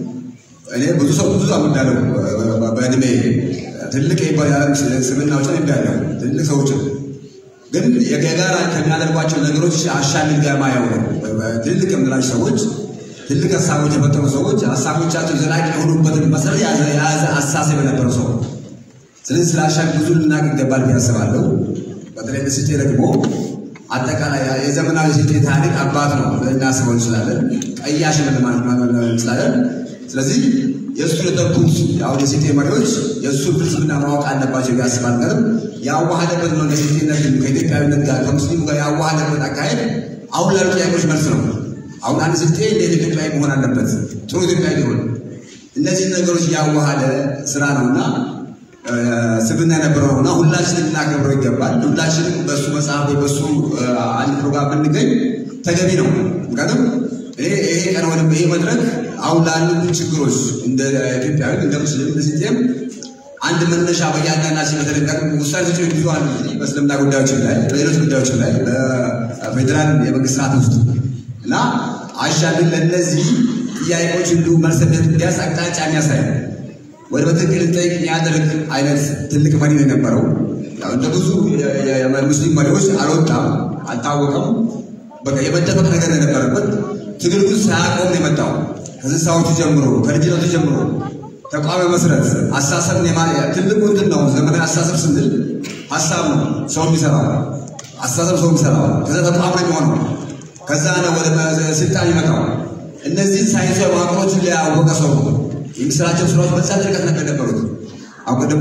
እኔ ብዙ ሰው ብዙ አምዳለሁ በእድሜ ትልቅ የዓለም ስብዕናዎችን እንዳለው ትልቅ ሰዎች ግን የጋራ ከሚያደርጓቸው ነገሮች አሻሚን ጋር ማየው ነው። ትልቅ የምላቸው ሰዎች ትልቅ ሀሳቦች የፈጠሩ ሰዎች ሀሳቦቻቸው ዘላቂ የሆኑበትን መሰረት የያዘ አሳሰብ የነበረው ሰው። ስለዚህ ስለ አሻሚን ብዙ ልናውቅ ይገባል ብዬ አስባለሁ። በተለይ ለስልጤ ደግሞ አጠቃላይ የዘመናዊ ስልጤ ታሪክ አባት ነው ልናስበው እንችላለን። ቀያሽ ማለት እንችላለን። ስለዚህ የእሱ የተኩት አሁን የስልጤ መሪዎች የእሱ ፍልስፍና ማወቅ አለባቸው ብዬ አስባለሁ። ያዋሃደበት መንገድ ስልጤነትን ከኢትዮጵያዊነት ጋር ከሙስሊሙ ጋር ያዋሃደበት አካሄድ አሁን ላሉ ጥያቄዎች መልስ ነው። አሁን አንድ ስልጤ እንዴት ኢትዮጵያዊ መሆን አለበት፣ ጥሩ ኢትዮጵያዊ ሊሆን እነዚህ ነገሮች ያዋሃደ ስራ ነውና ስብና የነበረው ነውና ሁላችንም ልናከብረው ይገባል። ሁላችንም በሱ መጽሐፍ ወይ በሱ አንድ ፕሮግራም ብንገኝ ተገቢ ነው። ምክንያቱም ይሄ ቀን ወይም ይሄ መድረክ አሁን ላሉ ችግሮች እንደ ኢትዮጵያዊ እንደ ሙስሊም እንደ ስልጤም አንድ መነሻ በእያንዳንዳችን በተለይ ውሳኔ ሰጪዎች ብዙ አሉ በእስልምና ጉዳዮች ላይ በሌሎች ጉዳዮች ላይ በፌዴራል የመንግስት ስርዓት ውስጥ እና አሻግን ለእነዚህ ጥያቄዎች ሁሉ መልስ እንዲያስ አቅጣጫ የሚያሳይ ወደ በትክክል እንጠይቅ የሚያደርግ አይነት ትልቅ መሪ ነው የነበረው። እንደ ብዙ የሙስሊም መሪዎች አልወጣም፣ አልታወቀም። በቃ የመደበቅ ነገር የነበረበት ትግል ግን ሳያቆም ነው የመጣው። ከስልሳዎቹ ጀምሮ ከልጅነቱ ጀምሮ ተቋም መስረት አስተሳሰብ ትልቁ እንትን ነው። ዘመናዊ አስተሳሰብ ስንል ሀሳብ ነው ሰው የሚሰራው፣ አስተሳሰብ ሰው የሚሰራው ከዛ ተቋም ነው የሚሆነው፣ ከዛ ነው ወደ ስልጣን ይመጣው። እነዚህን ሳይንሳዊ መዋቅሮችን ሊያወቀ ሰው ነው። የሚሰራቸው ስራዎች በዛ ጥልቀት ነበር የነበሩት። አሁን ደግሞ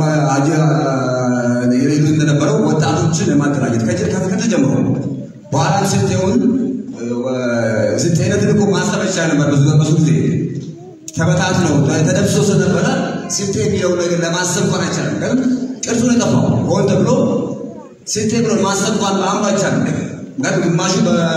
ይሄዱ እንደነበረው ወጣቶችን ለማደራጀት ከፍቅር ጀምሮ በኋላ ስልጤውን ስልጤነትን እኮ ማሰብ ይቻል ነበር። ብዙ ጊዜ ተበታት ነው ተደብሶ ስለነበረ ስልጤ የሚለው ነገር ለማሰብ እንኳን አይቻልም። ግን ቅርጹን የጠፋው ሆን ተብሎ ስልጤ ብሎ ማሰብ እንኳን በአእምሮ አይቻልም። ምክንያቱም ግማሹ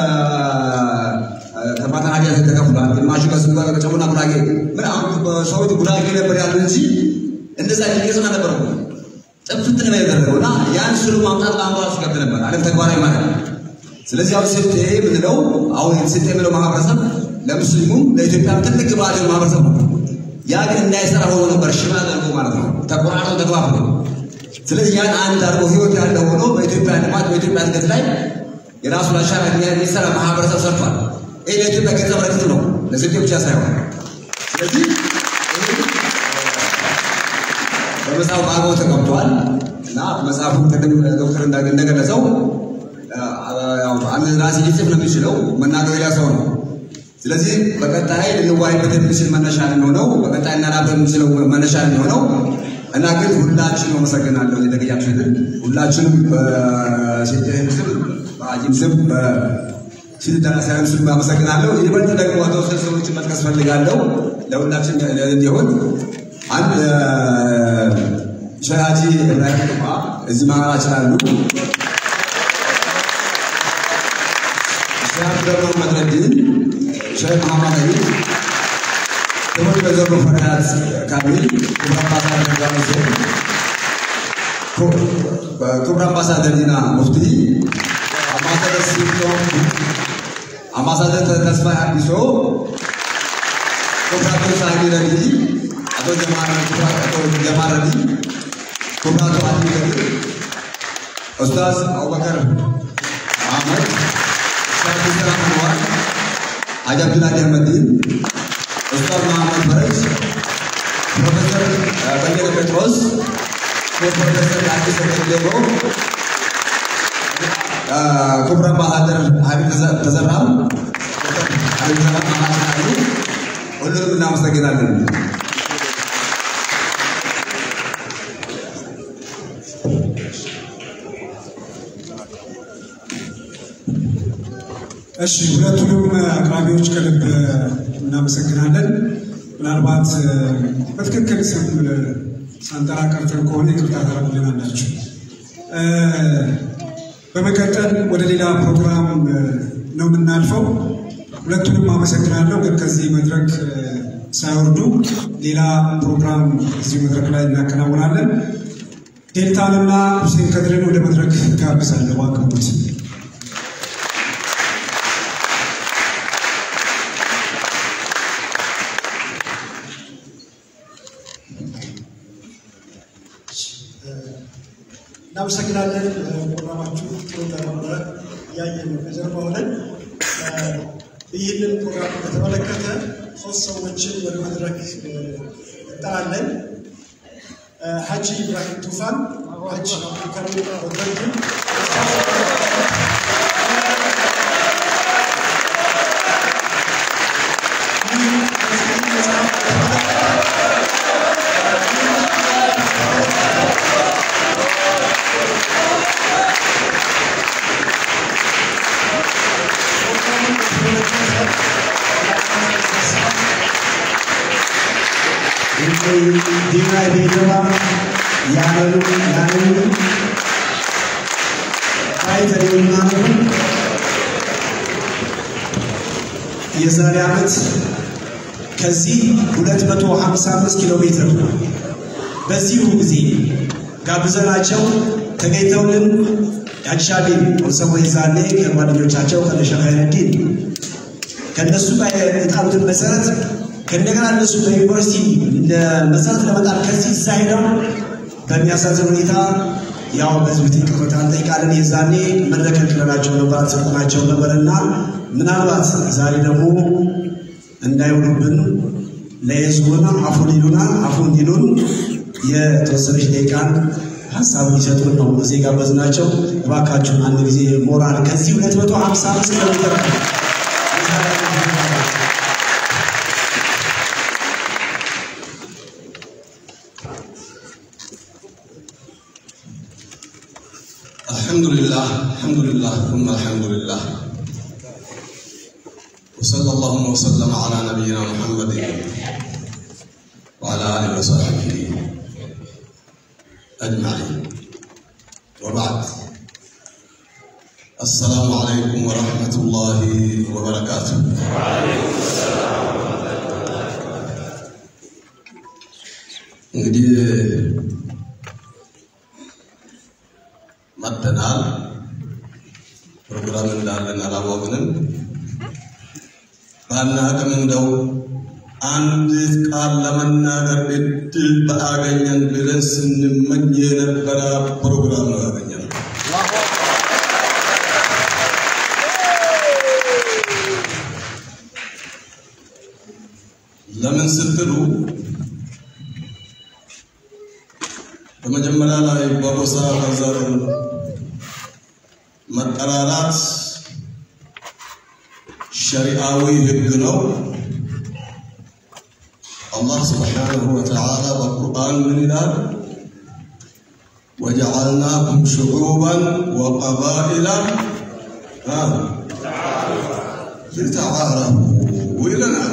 በከባታ ሀገር ተከፍሏል፣ ግማሹ በጨቡና ጉራጌ ሰዎች ጉራጌ ነበር ያሉ እንጂ እንደዛ ሊገጽና ነበር ጥፍት ነው ያደረገው እና ያን ስሉ ማምጣት በአእምሮ ውስጥ ገብቶ ነበር ዓለም ተግባራዊ ማለት ነው። ስለዚህ አሁን ስልጤ ምንለው አሁን ስልጤ ምንለው ማህበረሰብ ለሙስሊሙም ለኢትዮጵያም ትልቅ ግብዓት ማህበረሰብ ነው። ያ ግን እንዳይሰራ ሆኖ ነበር ሽባ አድርጎ ማለት ነው ተቆራርጦ ተግባብቶ። ስለዚህ ያን አንድ አድርጎ ህይወት ያለው ሆኖ በኢትዮጵያ ልማት በኢትዮጵያ እድገት ላይ የራሱን አሻራ የሚሰራ ማህበረሰብ ሰርቷል። ይሄ ለኢትዮጵያ ገጸ በረከት ነው ለስልጤ ብቻ ሳይሆን። ስለዚህ በመጽሐፉ በአግባቡ ተቀምጧል እና መጽሐፉ ቅድም ዶክተር እንደገለጸው አንድ ራሴ ሊጽፍ ነው የሚችለው መናገር ያ ሰው ነው። ስለዚህ በቀጣይ ልንዋይበት የምንችል መነሻ ነው፣ በቀጣይ እናናበት የምንችለው መነሻ ነው እና ግን ሁላችንም አመሰግናለሁ የተገኛችሁትን ሁላችንም በስልጤ ስም በአጂም ስም በስልጣን ሳይሆን ስም አመሰግናለሁ። ይበልጥ ደግሞ ተወሰኑ ሰዎችን መጥቀስ ፈልጋለሁ ለሁላችን እንዲሆን አንድ ሼህ ሀጂ ኢብራሂም ጡፋ እዚህ መሀላችን አሉ። ሼህ አብዱረህማን መድረዲን፣ ሼህ መሐመድ አሊ፣ ክቡር ወይዘሮ ፈሪሃት ካሚል፣ ክቡር አምባሳደር ጋሙሴ፣ ክቡር አምባሳደር ዲና ሙፍቲ፣ አምባሳደር ሲቶ፣ አምባሳደር ተስፋዬ አዲሶ፣ ክቡር አቶ ሳሂል ረዲ፣ አቶ ጀማል ረዲ፣ ክቡር አቶ አሊ ረዲ፣ ኡስታዝ አቡበከር አህመድ፣ ሼህ ሰላም አንዋር፣ ሀጂ አብዱላሂ አህመዲን፣ ኡስታዝ መሐመድ ፈረጅ፣ ፕሮፌሰር በየነ ጴጥሮስ፣ ፕሮፌሰር አዲስ ሌቦ፣ ክቡር አምባሳደር ሀቢብ ተዘራም ሁሉንም እናመሰግናለን። እሺ ሁለቱንም አቅራቢዎች ከልብ እናመሰግናለን። ምናልባት በትክክል ስም ሳንጠራ ቀርተን ከሆነ ይቅርታ ታደርጉልናላችሁ። በመቀጠል ወደ ሌላ ፕሮግራም ነው የምናልፈው። ሁለቱንም አመሰግናለሁ። ግን ከዚህ መድረክ ሳይወርዱ ሌላ ፕሮግራም እዚህ መድረክ ላይ እናከናውናለን። ዴልታንና ሁሴን ከድርን ወደ መድረክ ጋብዛለሁ። አቅርቡት። እናመሰግናለን። ፕሮግራማችሁ ጥሩ እንደነበረ እያየን ነው ከጀርባ ሆነን። ይህንን ፕሮግራም በተመለከተ ሶስት ሰዎችን ወደ መድረክ እንጠራለን። ሀጂ ኢብራሂም ቱፋን፣ ሀጂ አብዱልከሪም ወደድን፣ ዲናይ ቤተባ ያለሉ አይተደውና የዛሬ ዓመት ከዚህ 255 ኪሎ ሜትር በዚሁ ጊዜ ጋብዘናቸው ተገኝተውልን ያቻቢን ወሰወይ ዛኔ ከጓደኞቻቸው ከነሸኻይረዲን ከነሱ ጋር የጣሉትን መሰረት ከነገና እነሱ በዩኒቨርሲቲ መሰረት ለመጣል ከዚህ ሳይደው በሚያሳዝን ሁኔታ ያው በዚህ ይቅርታ እንጠይቃለን። የዛኔ መድረክ ክለናቸው ነበር ሰጥናቸው ነበርና ምናልባት ዛሬ ደግሞ እንዳይውሉብን ለየሱና አፉ እንዲሉን የተወሰነች ደቂቃን ሀሳብ ይሰጡን ነው እዚህ ጋበዝናቸው። እባካችሁን አንድ ጊዜ ሞራል ከዚህ 255 ኪሎ ሜትር الحمد لله ثم الحمد لله وصلى الله وسلم على نبينا محمد وعلى آله وصحبه أجمعين وبعد السلام عليكم ورحمة الله وبركاته. وعليكم السلام ورحمة الله وبركاته. መጥተናል ፕሮግራም እንዳለን አላወቅንም ባናቅም እንደው አንድ ቃል ለመናገር እድል ባገኘን ብለን ስንመኝ የነበረ ፕሮግራም ነው ያገኘነው። ለምን ስትሉ በመጀመሪያ ላይ በጎሳ በዘር መጠራራት ሸሪዓዊ ህግ ነው። አላህ ሱብሓነሁ ወተዓላ በቁርአን ምን ይላል? ወጀዐልናኩም ሹዑበን ወቀባኢላ ሊተዓረፉ ይለናል።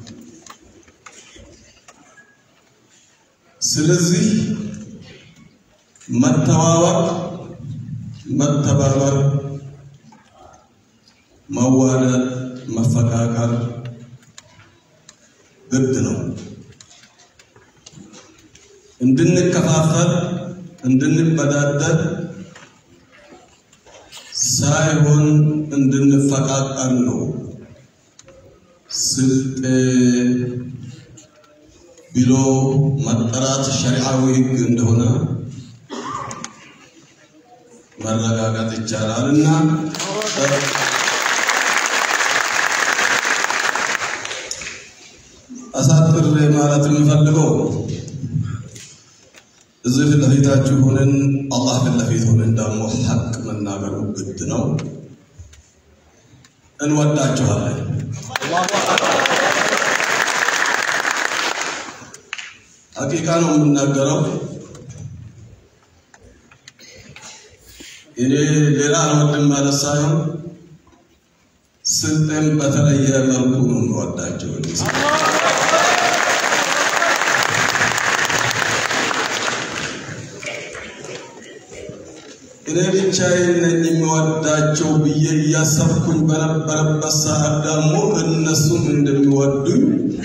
ስለዚህ መተዋወቅ መተባበር መዋደድ መፈቃቀር ግድ ነው። እንድንከፋፈል እንድንበዳደል ሳይሆን እንድንፈቃቀር ነው። ስልጤ ብሎ መጠራት ሸሪዓዊ ህግ እንደሆነ መረጋጋት ይቻላልና አሳጥር ማለት የምፈልገው እዚህ ፊት ለፊታችሁ ሆነን አላህ ፊት ለፊት ሆነን ደግሞ ሐቅ መናገሩ ግድ ነው። እንወዳችኋለን። ሐቂቃ ነው የምናገረው። እኔ ሌላ አልወድም ማለት ሳይሆን ስልጤን በተለየ መልኩ ነው የምወዳቸው። እኔ ብቻዬን ነኝ የሚወዳቸው ብዬ እያሰብኩኝ በነበረበት ሰዓት ደግሞ እነሱም እንደሚወዱኝ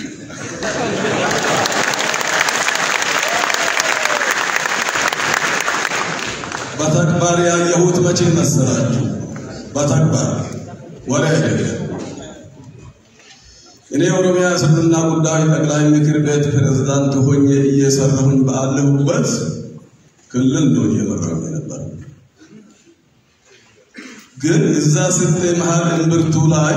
በተግባር ያየሁት መቼ መሰላችሁ? በተግባር ወሬ አይደለም። እኔ ኦሮሚያ እስልምና ጉዳይ ጠቅላይ ምክር ቤት ፕሬዝዳንት ሆኜ እየሰራሁኝ ባለሁበት ክልል ነው እየመራሁ ነበር። ግን እዛ ስልጤ መሃል እምብርቱ ላይ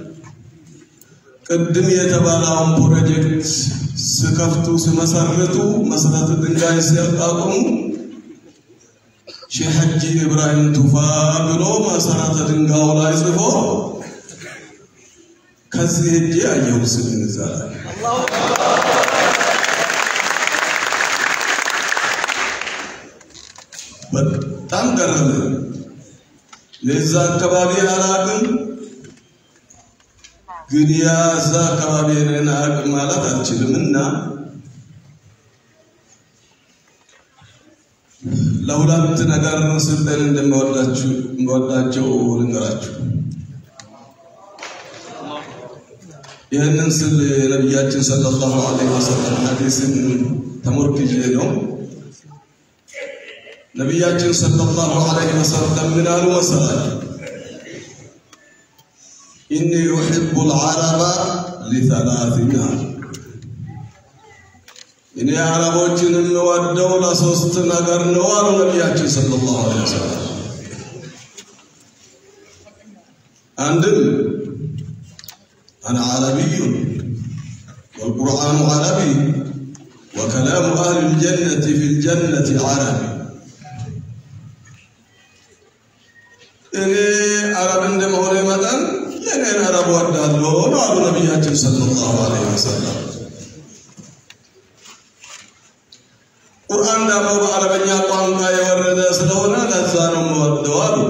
ቅድም የተባለውን ፕሮጀክት ስከፍቱ ስመሰርቱ መሰረተ ድንጋይ ሲያቋቁሙ ሼህ ሐጂ ኢብራሂም ቱፋ ብሎ መሰረተ ድንጋዩ ላይ ጽፎ ከዚህ ሄጄ አየሁ ስምን እዛ ላይ በጣም ገረመኝ። ለዛ አካባቢ አላቅም ግን ያ እዛ አካባቢ ነን አቅም ማለት አልችልምና ለሁለት ነገር ስልጠን እንደምወዳቸው ልንገራችሁ። ይህንን ስል ነቢያችን ሰለላሁ ዐለይሂ ወሰለም ሐዲስን ተመርኩዤ ነው። ነቢያችን ሰለላሁ ዐለይሂ ወሰለም ምን አሉ መሰላችሁ? ኢኒ ኡሂቡ አልዓረበ ሊሰላሲና እኔ አረቦችን የምወደው ለሶስት ነገር ነው አሉ ነቢያችን ሰለላሁ ዐለይሂ ወሰለም። አንድም أنا عربي والقرآن عربي وكلام أهل الجنة في الجنة عربي. إني عرب عندما هو مثلا يعني العرب ودالون على نبينا صلى الله عليه وسلم. قرآن دابو بعربية قانون يورد سلونا لازانو مودوالو.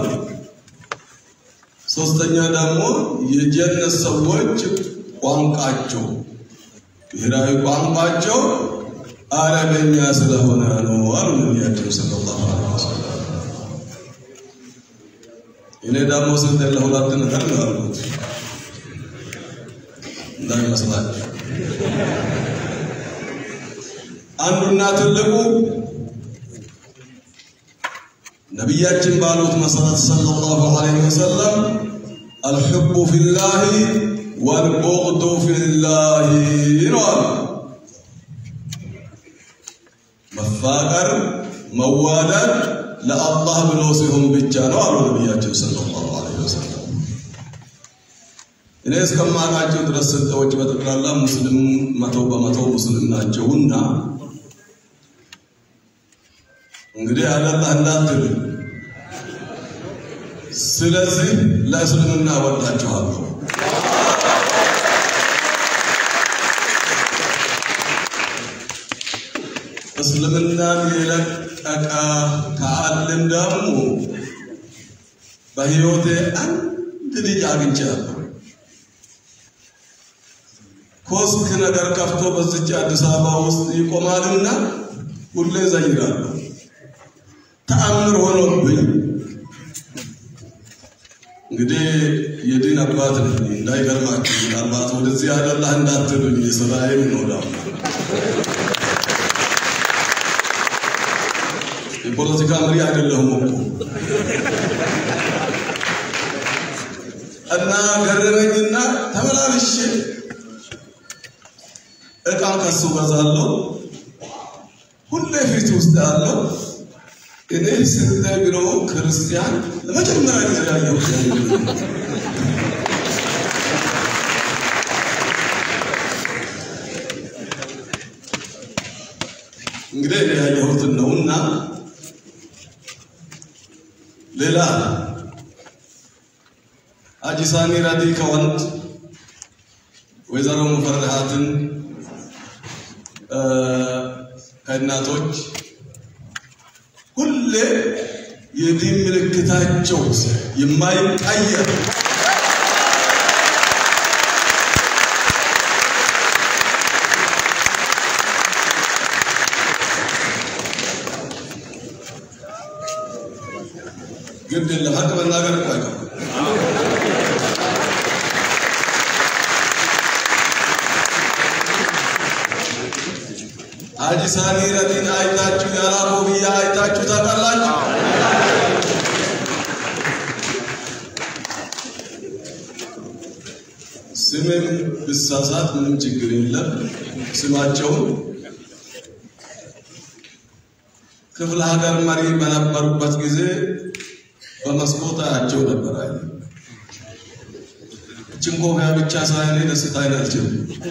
ሶስተኛ ደግሞ የጀነት ሰዎች ቋንቋቸው ብሔራዊ ቋንቋቸው አረበኛ ስለሆነ ነው አሉ ነቢያችን ሰለላሁ ዐለይሂ ወሰለም። እኔ ደግሞ ስንት ለሁለት ነገር ነው ያልኩት እንዳይመስላችሁ። አንዱና ትልቁ ነቢያችን ባሉት መሰረት ሰለላሁ ዐለይሂ ወሰለም الحب في الله والبغض في الله ይላል። መፋቀር መዋደድ ለአላህ ብሎ ሲሆን ብቻ ነው አሉ ነቢያችን ሰለላሁ ዐለይሂ ወሰለም። እኔ እስከማውቃቸው ድረስ ሰዎች በጠቅላላ ሙስሊም 100% ሙስሊም ናቸውና እንግዲህ አላህ እንዳትሉ ስለዚህ ለእስልምና ወጣችኋለሁ። እስልምናን የለቀቀ ከዓለም ደግሞ በሕይወቴ አንድ ልጅ አግኝቻለሁ። ኮስክ ነገር ከፍቶ በዚች አዲስ አበባ ውስጥ ይቆማልና ሁሌ ዘይራለሁ። ተአምር ሆኖብኝ እንግዲህ የዲን አባት ነኝ እንዳይገርማችሁ። ምናልባት ወደዚህ አይደላህ እንዳትሉኝ የሥራዬን ነው ደግሞ የፖለቲካ መሪ አይደለሁም እኮ እና ገረመኝና ተመላልሼ ዕቃ ከሱ ገዛለሁ። ሁሌ ፊት ውስጥ ያለው እኔ ስንት ብሎ ክርስቲያን ለመጀመሪያ ጊዜ ያየሁት እንግዲህ ያየሁት ነውና ሌላ ሐጂ ሳሚ ረዲ ከወንድ ወይዘሮ ሙፈርሃትን ከእናቶች ሁሌ የዲን ምልክታቸው የማይቀየር ግን ለሀቅ መናገር እኮ አይቀርም። ሐጂ ሳሚ ረዲን አይታችሁ ያላቦብያ አይታችሁ ታውቃላችሁ? ስምም ብሳሳት ምንም ችግር የለም። ስማቸውን ክፍለ ሀገር መሪ በነበሩበት ጊዜ በመስኮት አያቸው ነበር። እችን ኮፊያ ብቻ ሳይሆን ደስታ አይናቸው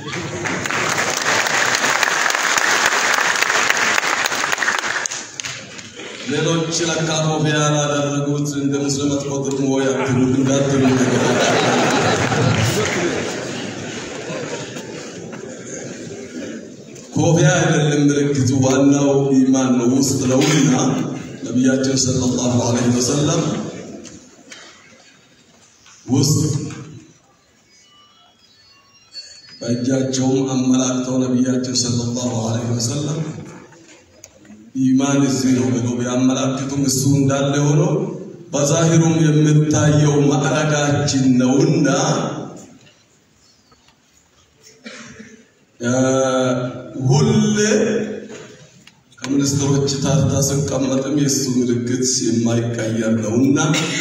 ሌሎች ለካ ኮፊያ ያላደረጉት እንደ ሙስሊም አትቆጥሩም ወይ አትሉ እንዳትሉ ኮፊያ አይደለም ምልክቱ፣ ዋናው ኢማን ነው ውስጥ ነውና ነቢያችን ሰለላሁ ዐለይሂ ወሰለም ውስጥ በእጃቸውም አመላክተው ነቢያችን ሰለላሁ ዐለይሂ ወሰለም ኢማን እዚህ ነው ብለው ቢያመላክቱም እሱ እንዳለ ሆኖ በዛሂሩም የምታየው ማዕረጋችን ነውና ሁሌ ከሚኒስትሮች ታታ ስቀመጥም የሱ ምልክት የማይቀየር ነውና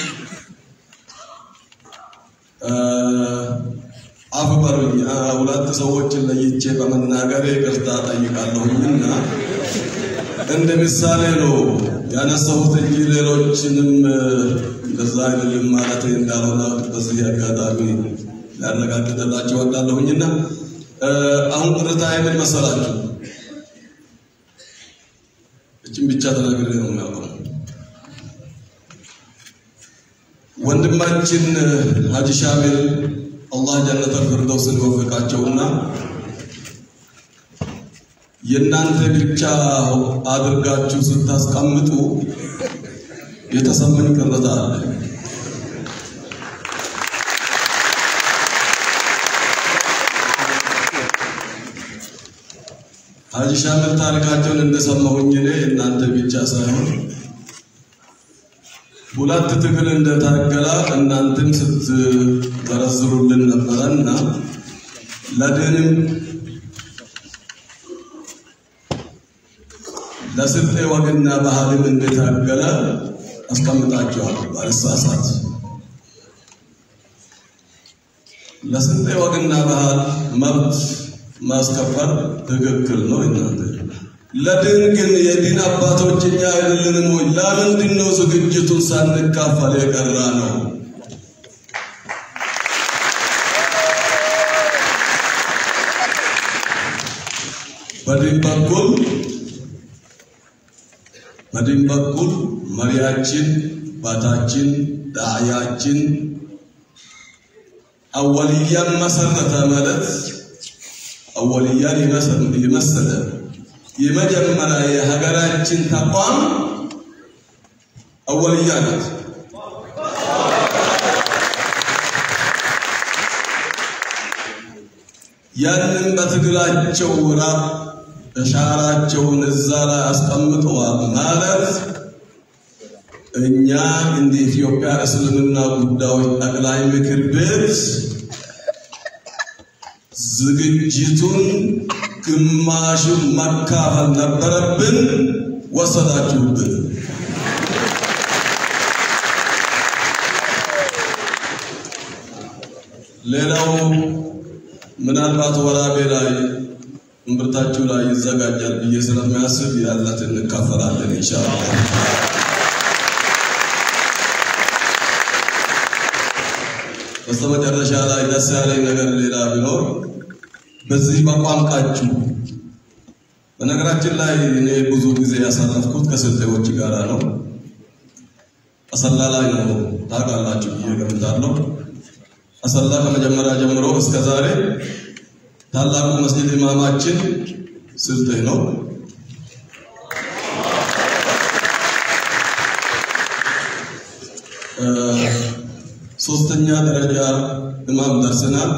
አፈበሩኝ ሁለት ሰዎችን ለይቼ በመናገሬ ይቅርታ ጠይቃለሁና እንደ ምሳሌ ነው ያነሳሁት እንጂ ሌሎችንም እንደዛ አይደለም ማለት እንዳልሆነ በዚህ አጋጣሚ ላረጋግጥላችሁ እወዳለሁና አሁን ቅርታ አይደል መሰላችሁ እቺን ብቻ ተናግሬ ነው የሚያውቀው ወንድማችን ሀጂ ሻሚል አላህ ጀነተል ፊርደውስን ይወፍቃቸውና የናንተ ብቻ አድርጋችሁ ስታስቀምጡ የተሰማኝ ቅርታ አለ ሀጂ ሻሚል ታሪካቸውን እንደሰማሁኝ እኔ እናንተ ብቻ ሳይሆን ሁለት ትግል እንደታገላ እናንተም ስትዘረዝሩልን ነበርና ለድንም ለስልጤ ወግና ባህልም እንደታገለ አስቀምጣቸዋል ባልሳሳት ለስልጤ ወግና ባህል መብት ማስከበር ትክክል ነው እናንተ ለድን ግን የዲን አባቶች እኛ አይደለንም ወይ ለምንድን ነው ዝግጅቱን ሳንካፈል የቀራ ነው በዲን በኩል መሪያችን ባታችን ዳዕያችን አወልያን መሰረተ ማለት አወልያን ይመሰለ የመጀመሪያ የሀገራችን ተቋም አወልያ ናት ያንን በትግላቸው ራብ እሻራቸውን እዛ ላይ አስቀምጠዋል ማለት እኛ እንደ ኢትዮጵያ እስልምና ጉዳዮች ጠቅላይ ምክር ቤት ዝግጅቱን ግማሹን መካፈል ነበረብን ወሰዳችሁብን ሌላው ምናልባት ወራቤ ላይ እምብርታችሁ ላይ ይዘጋጃል ብዬ ስለማያስብ ያላትን እንካፈላለን ኢንሻአላህ በስተመጨረሻ ላይ ደስ ያለኝ ነገር ሌላ ቢኖር በዚህ በቋንቋችሁ በነገራችን ላይ እኔ ብዙ ጊዜ ያሳለፍኩት ከስልጤዎች ጋር ነው አሰላ ላይ ነው ታውቃላችሁ ብዬ ገምታለሁ አሰላ ከመጀመሪያ ጀምሮ እስከ ዛሬ ታላቁ መስጊድ ኢማማችን ስልጤ ነው ሶስተኛ ደረጃ ኢማም ደርሰናል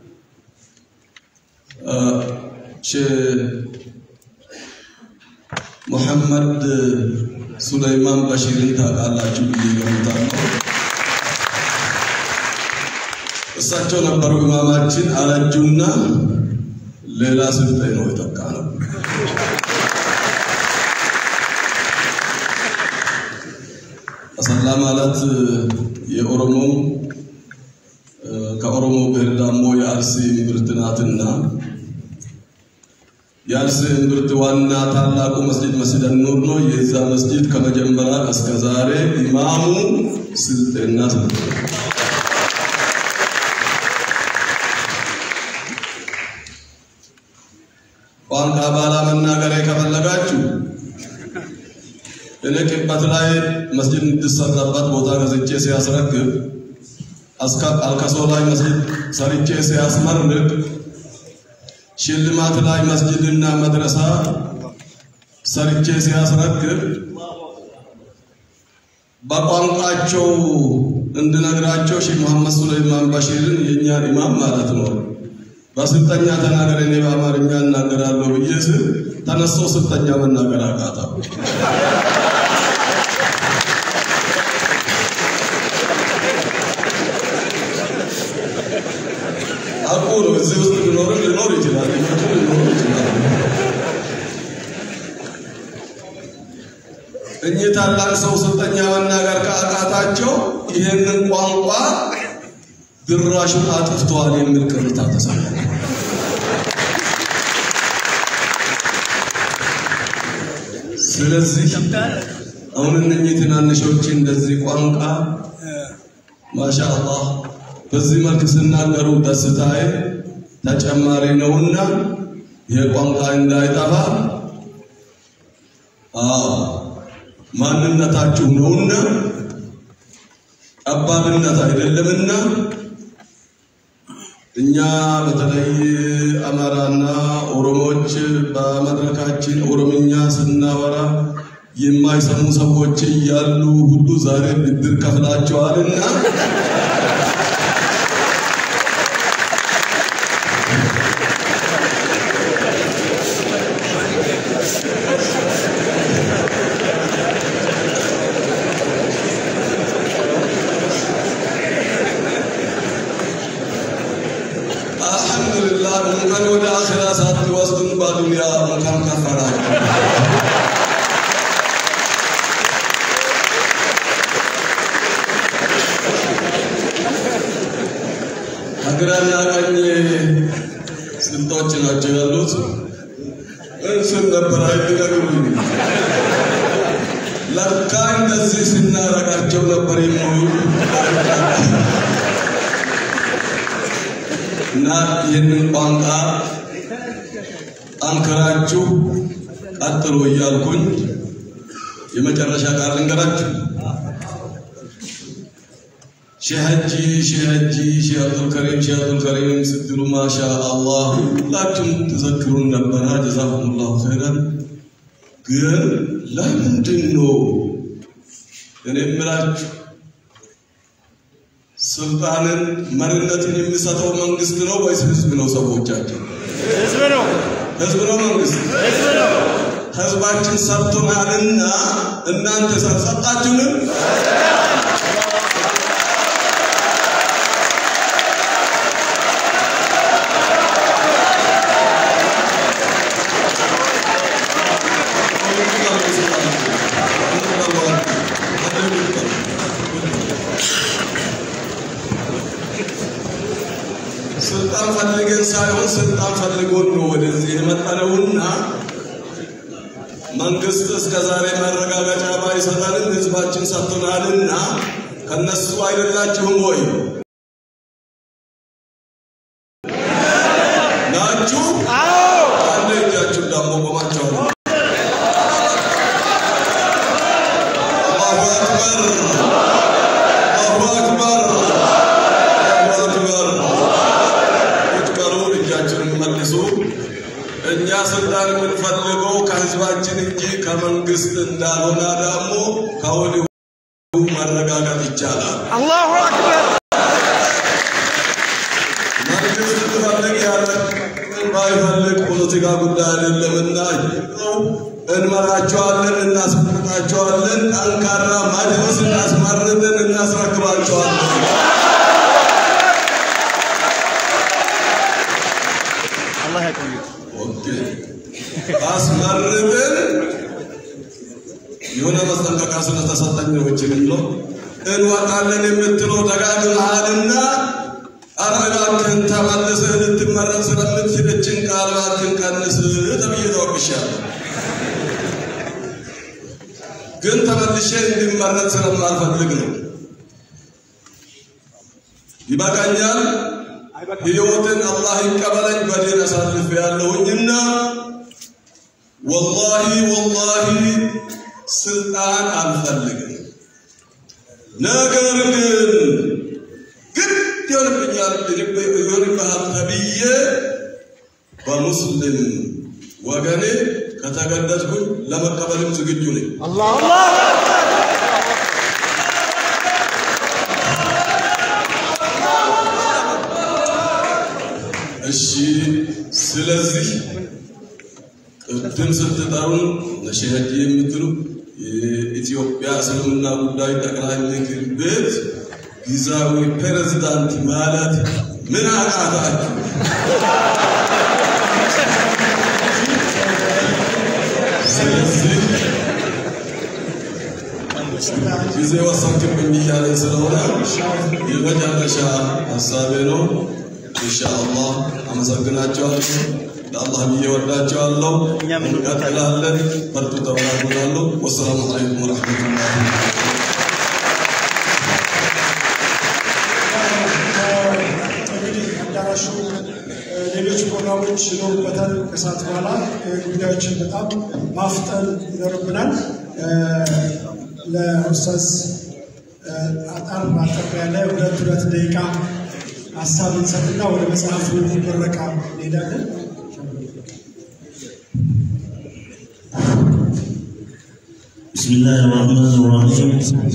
محمد سليمان بشيرين ታውቃላችሁ ብዬ ገምታለሁ እሳቸው ነበሩ ኢማማችን አረጁና ሌላ ስልጤ ነው የተካነው አሰላ ማለት የኦሮሞ ከኦሮሞ ብሔር ደግሞ የአርሲ እምብርት ናትና የአርሲ እምብርት ዋና ታላቁ መስጊድ መስጂድ ኑር ነው የዛ መስጊድ ከመጀመሪያ እስከ ዛሬ ኢማሙ ስልጤና ስልጤ ቋንቋ ባላ መናገር ከፈለጋችሁ እኔ ቅበት ላይ መስጊድ እንድሰራበት ቦታ ገዝቼ ሲያስረክብ አልከሶ ላይ መስጊድ ሰርቼ ሲያስመርቅ ሽልማት ላይ መስጊድና መድረሳ ሰርቼ ሲያስረክብ በቋንቋቸው እንድነግራቸው ሼህ መሐመድ ሱለይማን በሽርን የኛ ኢማም ማለት ነው በስልጠኛ ተናገረ እኔ በአማርኛ እናገራለሁ ብዬ ተነስቶ ስተኛ መናገር አቃተው። አቁሩ እዚህ ውስጥ ሊኖር ይችላል እኚህ ታላቅ ሰው ስተኛ መናገር ካቃታቸው ይሄንን ቋንቋ ድራሹን አጥፍተዋል የሚል ቅሬታ ተሰማ። ስለዚህ አሁን እነኚህ ትናንሾች እንደዚህ ቋንቋ ማሻአላህ በዚህ መልክ ሲናገሩ ደስታዬ ተጨማሪ ነውና ይሄ ቋንቋ እንዳይጠፋ ማንነታችሁ ነውና ጠባብነት አይደለምና እኛ በተለይ አማራና ኦሮሞዎች በመድረካችን ኦሮምኛ ስናወራ የማይሰሙ ሰዎች እያሉ ሁሉ ዛሬ ብድር ከፍላቸዋልና እንኳን ወደ አኺራ ሳትወስዱን በዱንያ እንኳን ከፈራችሁ። ግራና ቀኝ ስንቶች ናቸው ያሉት? እንስን ነበር አይደለም። ለካ እንደዚህ ስናረጋቸው ነበር የሚሉ እና ይህንን ቋንቋ ጠንክራችሁ ቀጥሉ እያልኩኝ የመጨረሻ ቃል ልንገራችሁ። ሼህ አብዱል ከሪም ስትሉ ማሻአላህ ሁላችሁም ተዘክሩን ነበር። ጀዛኩሙላሁ ኸይራን። ግን ለምንድን ነው እኔ የምላችሁ ስልጣንን መሪነትን የሚሰጠው መንግስት ነው ወይስ ህዝብ ነው? ሰዎቻችን ህዝብ ነው መንግስት ነው። ህዝባችን ሰጥቶናልና እናንተ ሰጣችሁንም ስልጣን ፈልገን ሳይሆን ስልጣን ፈልጎን ነው ወደዚህ የመጣነውና መንግስት እስከዛሬ ማረጋገጫ ባይሰጠንም ህዝባችን ሰጥቶናልና ከነሱ አይደላችሁም ወይ ናችሁ? አዎ። አንዴ እጃችሁ ደግሞ ቆማችኋል። አላሁ አክበር አላሁ አክበር መልሱ። እኛ ስልጣን የምንፈልገው ከህዝባችን እንጂ ከመንግስት እንዳልሆነ ደግሞ ከወዲሁ ማረጋገጥ ይቻላል። አላሁ አክበር። መንግስት ፈልግ ያለ ባይፈልግ ፖለቲካ ጉዳይ አይደለምና እንመራቸዋለን፣ እናስመርጣቸዋለን። ጠንካራ መጅልስ እናስመርጠን እናስረክባቸዋለን። አስመርጠን የሆነ ማስጠንቀቂያ ስለተሰጠኝ ነው እንችላለን እንወጣለን የምትለው ደጋግመሃልና አረጋግተን ተመልሰህ ልትመረጥ ስለምትችል ቃል እባክህን ቀንስ ተብዬ ተወቅሻለሁ። ግን ተመልሼ እንድመረጥ ስለማልፈልግ ነው። ይበቃኛል። ህይወትን አላህ ይቀበለኝ በዲን አሳልፍ ያለሁኝና ወላሂ ስልጣን አልፈልግም። ነገር ግን ግድ ይሆንብኛል ተብዬ በሙስሊም ወገኔ ከተገደድኩኝ ለመቀበልም ዝግጁ ነኝ። አላህ እሺ። ስለዚህ ቅድም ስትጠሩን ነሸህድ የምትሉ የኢትዮጵያ እስልምና ጉዳይ ጠቅላይ ምክር ቤት ጊዜያዊ ፕሬዝዳንት ማለት ምን አቃታችሁ? ስለዚህ ጊዜ ወሰንክብኝ እያለኝ ስለሆነ የመጨረሻ ሀሳቤ ነው። ኢንሻአላህ አመሰግናቸዋለሁ። ለአላህ ብዬ ወዳቸዋለሁ። እንቀጥላለን። በርቱ ተባረኩላለሁ። ወሰላሙ አለይኩም ወረሕመቱላሂ አዳራሹ ሌሎች ፕሮግራሞች ይኖሩበታል። ከሰዓት በኋላ ጉዳዮችን በጣም ማፍጠን ይኖርብናል። ለኡስታዝ አጣር ማጠቢያ ላይ ሁለት ደቂቃ ሀሳብ እንሰጥና ወደ መጽሐፉ ምረቃ እንሄዳለን። بسم الله الرحمن الرحيم.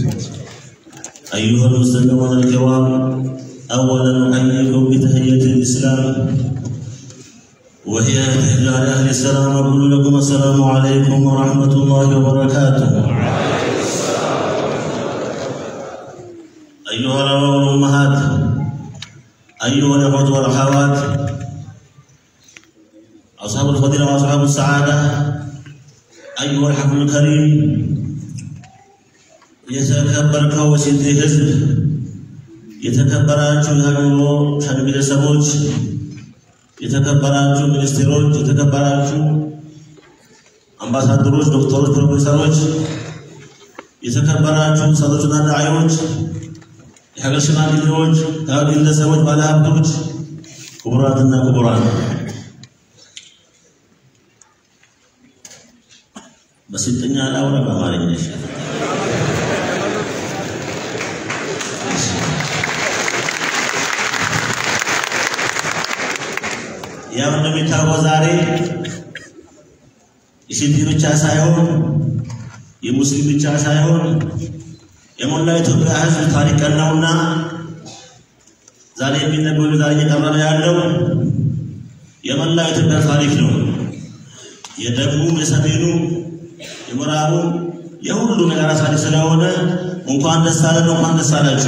أيها المستمعون الكرام، أولا أحييكم بتحية الإسلام وهي تحية أهل السلام، أقول لكم السلام عليكم ورحمة الله وبركاته. أيها الأباء والأمهات، أيها الأخوة والأخوات، أصحاب الفضيلة وأصحاب السعادة، أيها الحفل الكريم، የተከበርከው ወሲንቴ ህዝብ፣ የተከበራችሁ የሀገሩ ሸንግለሰቦች፣ የተከበራችሁ ሚኒስትሮች፣ የተከበራችሁ አምባሳደሮች፣ ዶክተሮች፣ ፕሮፌሰሮች፣ የተከበራችሁ ሰዎችና ዳዒዎች፣ የሀገር ሽማግሌዎች፣ ታዋቂ ግለሰቦች፣ ባለሀብቶች፣ ክቡራትና ክቡራን፣ በስልጥኛ ላውራ በአማርኛ ይሻላል። ያው እንደሚታወቀው ዛሬ የሲቲ ብቻ ሳይሆን የሙስሊም ብቻ ሳይሆን የሞላው ኢትዮጵያ ህዝብ ታሪክ ቀን ነውና ዛሬ የሚነበበው ዛሬ እየቀረበ ያለው የሞላው ኢትዮጵያ ታሪክ ነው። የደቡብ፣ የሰሜኑ፣ የምዕራቡ የሁሉ ነገር ታሪክ ስለሆነ እንኳን ደስ አለን፣ እንኳን ደስ አላችሁ።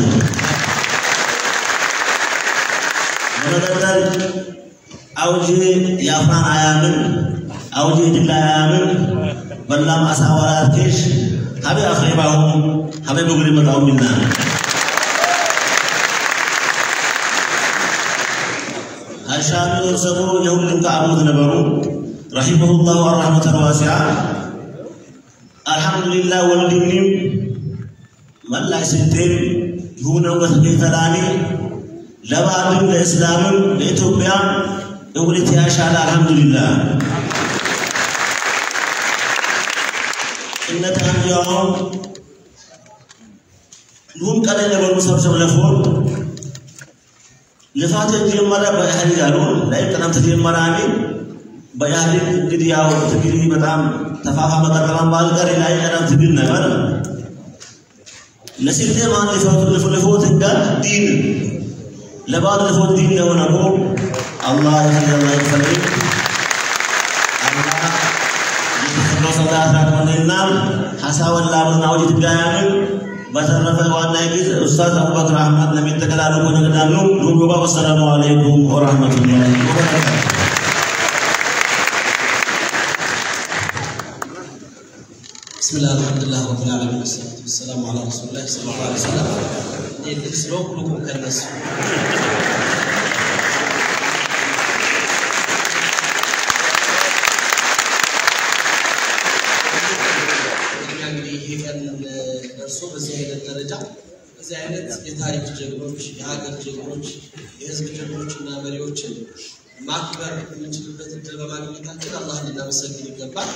በመቀጠል አውጂ የአፍራን አያምን አውጂ ድላ አያምን በላም አሳወራትሽ ሀቢ አኽሪባሁ ሀቢ በጉሪ መጣው ሚና አሻሚ ወሰቡ የሁሉም ከአቡት ነበሩ ረሂመሁላሁ ረህመተን ዋሲዓ። አልሐምዱሊላህ ወልድኒም መላይ ስንቴም ይሁነው በተከተላኒ ለባህልም ለእስላምም ለኢትዮጵያ እውነት ያሻለ አልሐምዱሊላህ። እነተ አንጃው ሉም ቀለ ለበሩ ሰብሰብ ለፎን ልፋት ጀመረ በኢህአዴግ አሉን ላይ ቀደም ተጀመራኒ በኢህአዴግ እንግዲህ ያው ትግል በጣም ተፋፋመ ቀጠላም ባልቀር ላይ ቀደም ትግል ነበር ለሲልቴ ማን ለፎት ጋር ዲን ለባድ ለፎት ዲን ነው ነው الله يخليك الله يخلو صداقات وننا حسا ولا من وجد جايان بترفع وانا يجي استاذ ابو بكر احمد لم يتكلم ونقدانو دوبا والسلام عليكم ورحمه الله وبركاته. بسم الله الحمد لله رب العالمين والصلاه والسلام على رسول الله صلى الله عليه وسلم. يتسلو كلكم كالناس ደርሶ በዚህ አይነት ደረጃ በዚህ አይነት የታሪክ ጀግኖች፣ የሀገር ጀግኖች፣ የህዝብ ጀግኖችና መሪዎችን ማክበር የምንችልበት እድል በማግኘታችን አላህን ልናመሰግን ይገባል።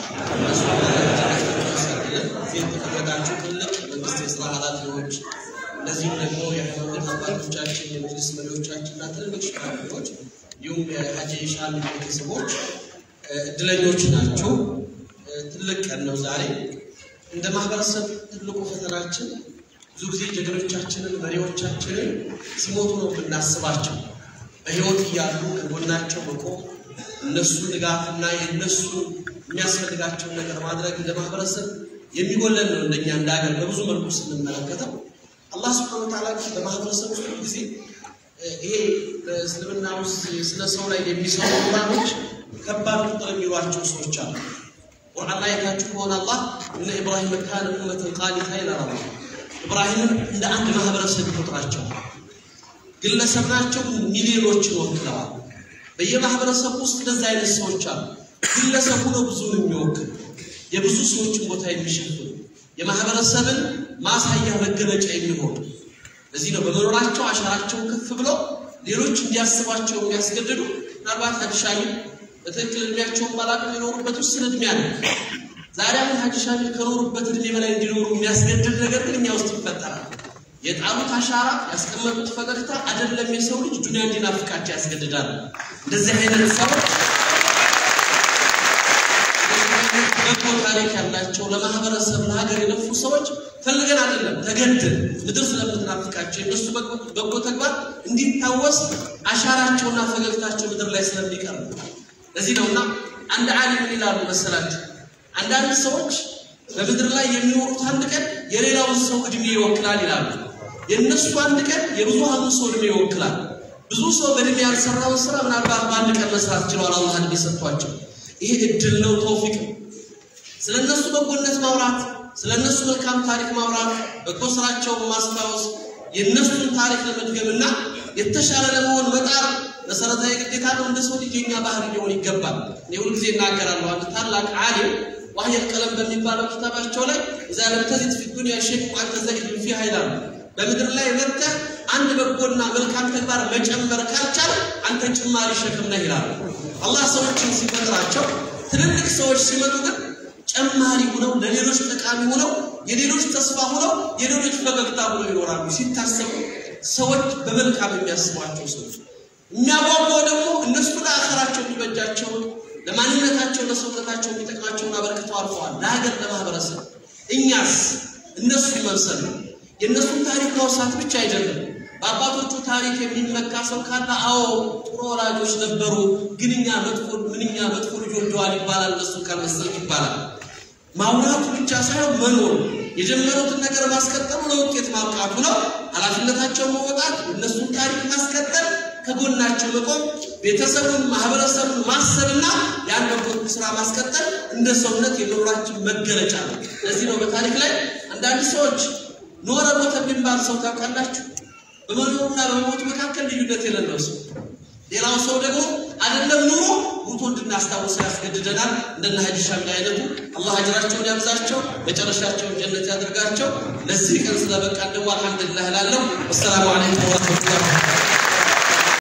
የተቀመጣችሁ ትልቅ መንግስት የስራ ኃላፊዎች፣ እንደዚሁም ደግሞ የሃይማኖት አባቶቻችን፣ የመጅልስ መሪዎቻችንና ትልልቅ ሽማግሌዎች እንዲሁም የሀጂ ሻሚ ቤተሰቦች እድለኞች ናቸው። ትልቅ ቀን ነው ዛሬ። እንደ ማህበረሰብ ትልቁ ፈተናችን ብዙ ጊዜ ጀግኖቻችንን መሪዎቻችንን ሲሞቱ ነው ብናስባቸው፣ በህይወት እያሉ ከጎናቸው መቆም እነሱ ድጋፍና የነሱ የሚያስፈልጋቸው ነገር ማድረግ ለማህበረሰብ የሚጎለን ነው እንደኛ እንዳገር በብዙ መልኩ ስንመለከተው አላህ Subhanahu Wa Ta'ala በማህበረሰብ ውስጥ ጊዜ ይሄ በእስልምና ውስጥ ስለ ሰው ላይ የሚሰሩ ቁርአኖች ከባድ ቁጥር የሚሏቸው ሰዎች አሉ ቁርአን ላይ ታችሁ ከሆነ አላህ እነ ኢብራሂም ካነ ኡመተን ቃኒታ ይላል ኢብራሂም እንደ አንድ ማህበረሰብ ይቆጥራቸው ግለሰብ ናቸው ሚሊዮኖችን ወክለዋል በየማህበረሰቡ ውስጥ እንደዛ አይነት ሰዎች አሉ ግለሰቡ ነው ብዙውን የሚወክል የብዙ ሰዎችን ቦታ የሚሸፍኑ የማህበረሰብን ማሳያ መገለጫ የሚሆኑ ለዚህ ነው በመኖራቸው አሻራቸው ከፍ ብሎ ሌሎች እንዲያስባቸው የሚያስገድዱ ምናልባት ሀዲሻዊ በትክክል እድሜያቸውን ባላቅም የኖሩበት ውስን እድሜ አለ ዛሬ አሁን ሀዲሻዊ ከኖሩበት እድሜ በላይ እንዲኖሩ የሚያስገድድ ነገር ግን እኛ ውስጥ ይፈጠራል የጣሉት አሻራ ያስቀመጡት ፈገግታ አይደለም የሰው ልጅ ዱንያ እንዲናፍቃቸው ያስገድዳል እንደዚህ አይነት ሰዎች በጎ ታሪክ ያላቸው ለማህበረሰብ ለሀገር የለፉ ሰዎች ፈልገን አይደለም ተገደን ምድር ስለምትናፍቃቸው የነሱ በጎ ተግባር እንዲታወስ አሻራቸውና ፈገግታቸው ምድር ላይ ስለሚቀር ለዚህ ነውና አንድ ዓሊም ይላሉ መሰላችሁ አንዳንድ ሰዎች በምድር ላይ የሚኖሩት አንድ ቀን የሌላውን ሰው እድሜ ይወክላል ይላሉ የነሱ አንድ ቀን የብዙሃኑ ሰው እድሜ ይወክላል ብዙ ሰው በእድሜ ያልሰራውን ስራ ምናልባት በአንድ ቀን መስራት ይችላል አላህ እድሜ ሰጥቷቸው ይሄ እድል ነው ተውፊቅ ስለነሱ በጎነት ማውራት ስለነሱ መልካም ታሪክ ማውራት በጎ ስራቸው ማስታወስ የነሱን ታሪክ ለመድገምና የተሻለ ለመሆን መጣር መሰረታዊ ግዴታ ነው እንደ ሰው ልጅኛ ባህሪ ሊሆን ይገባል ነው ሁሉ ጊዜ እናገራለሁ አንድ ታላቅ ዓሊም وهي القلم በሚባለው ኪታባቸው ላይ اذا لم تزد في الدنيا شيء وانت زائد فيها ይላሉ በምድር ላይ መጣ አንድ በጎና መልካም ተግባር መጨመር ካልቻለ አንተ ጭማሪ ሸክም ነህ ይላሉ አላህ ሰዎችን ሲፈጥራቸው ትልልቅ ሰዎች ሲመጡ ግን ጨማሪ ሆነው ለሌሎች ጠቃሚ ሆነው የሌሎች ተስፋ ሆነው የሌሎች ፈገግታ ሆነው ይኖራሉ ሲታሰቡ ሰዎች በመልካም የሚያስቧቸው ሰዎች የሚያጓጓው ደግሞ እነሱ ለአኺራቸው የሚበጃቸው ለማንነታቸው ለሰውነታቸው የሚጠቅማቸውን አበርክተው አልፈዋል ለሀገር ለማህበረሰብ እኛስ እነሱ መምሰል የነሱን ታሪክ ማውሳት ብቻ አይደለም በአባቶቹ ታሪክ የሚመካ ሰው ካለ አዎ ጥሩ ወላጆች ነበሩ ግንኛ መጥፎ ልጅ ወልደዋል ይባላል እነሱ ካልመሰል ይባላል ማውራቱ ብቻ ሳይሆን መኖር የጀመሩትን ነገር ማስቀጠሉ ለውጤት ማብቃቱ ነው ኃላፊነታቸውን መወጣት እነሱን ታሪክ ማስቀጠል ከጎናቸው መቆም ቤተሰቡን ማህበረሰቡን ማሰብና ያን ስራ ማስቀጠል እንደ ሰውነት የኖራችን መገለጫ ነው ለዚህ ነው በታሪክ ላይ አንዳንድ ሰዎች ኖረ ሞተ ቢባል ሰው ታውቃላችሁ በመኖርና በሞት መካከል ልዩነት የሌለው ሰው ሌላው ሰው ደግሞ አይደለም ኑሮ ሞቶ እንድናስታውስ ያስገድደናል እንደነ ሀጂ ሻሚ አይነቱ አላህ አጅራቸውን ያብዛቸው መጨረሻቸውን ጀነት ያድርጋቸው ለዚህ ቀን ስለበቃ እንደው አልሐምዱሊላህ እላለሁ። አሰላሙ አለይኩም ወራህመቱላሂ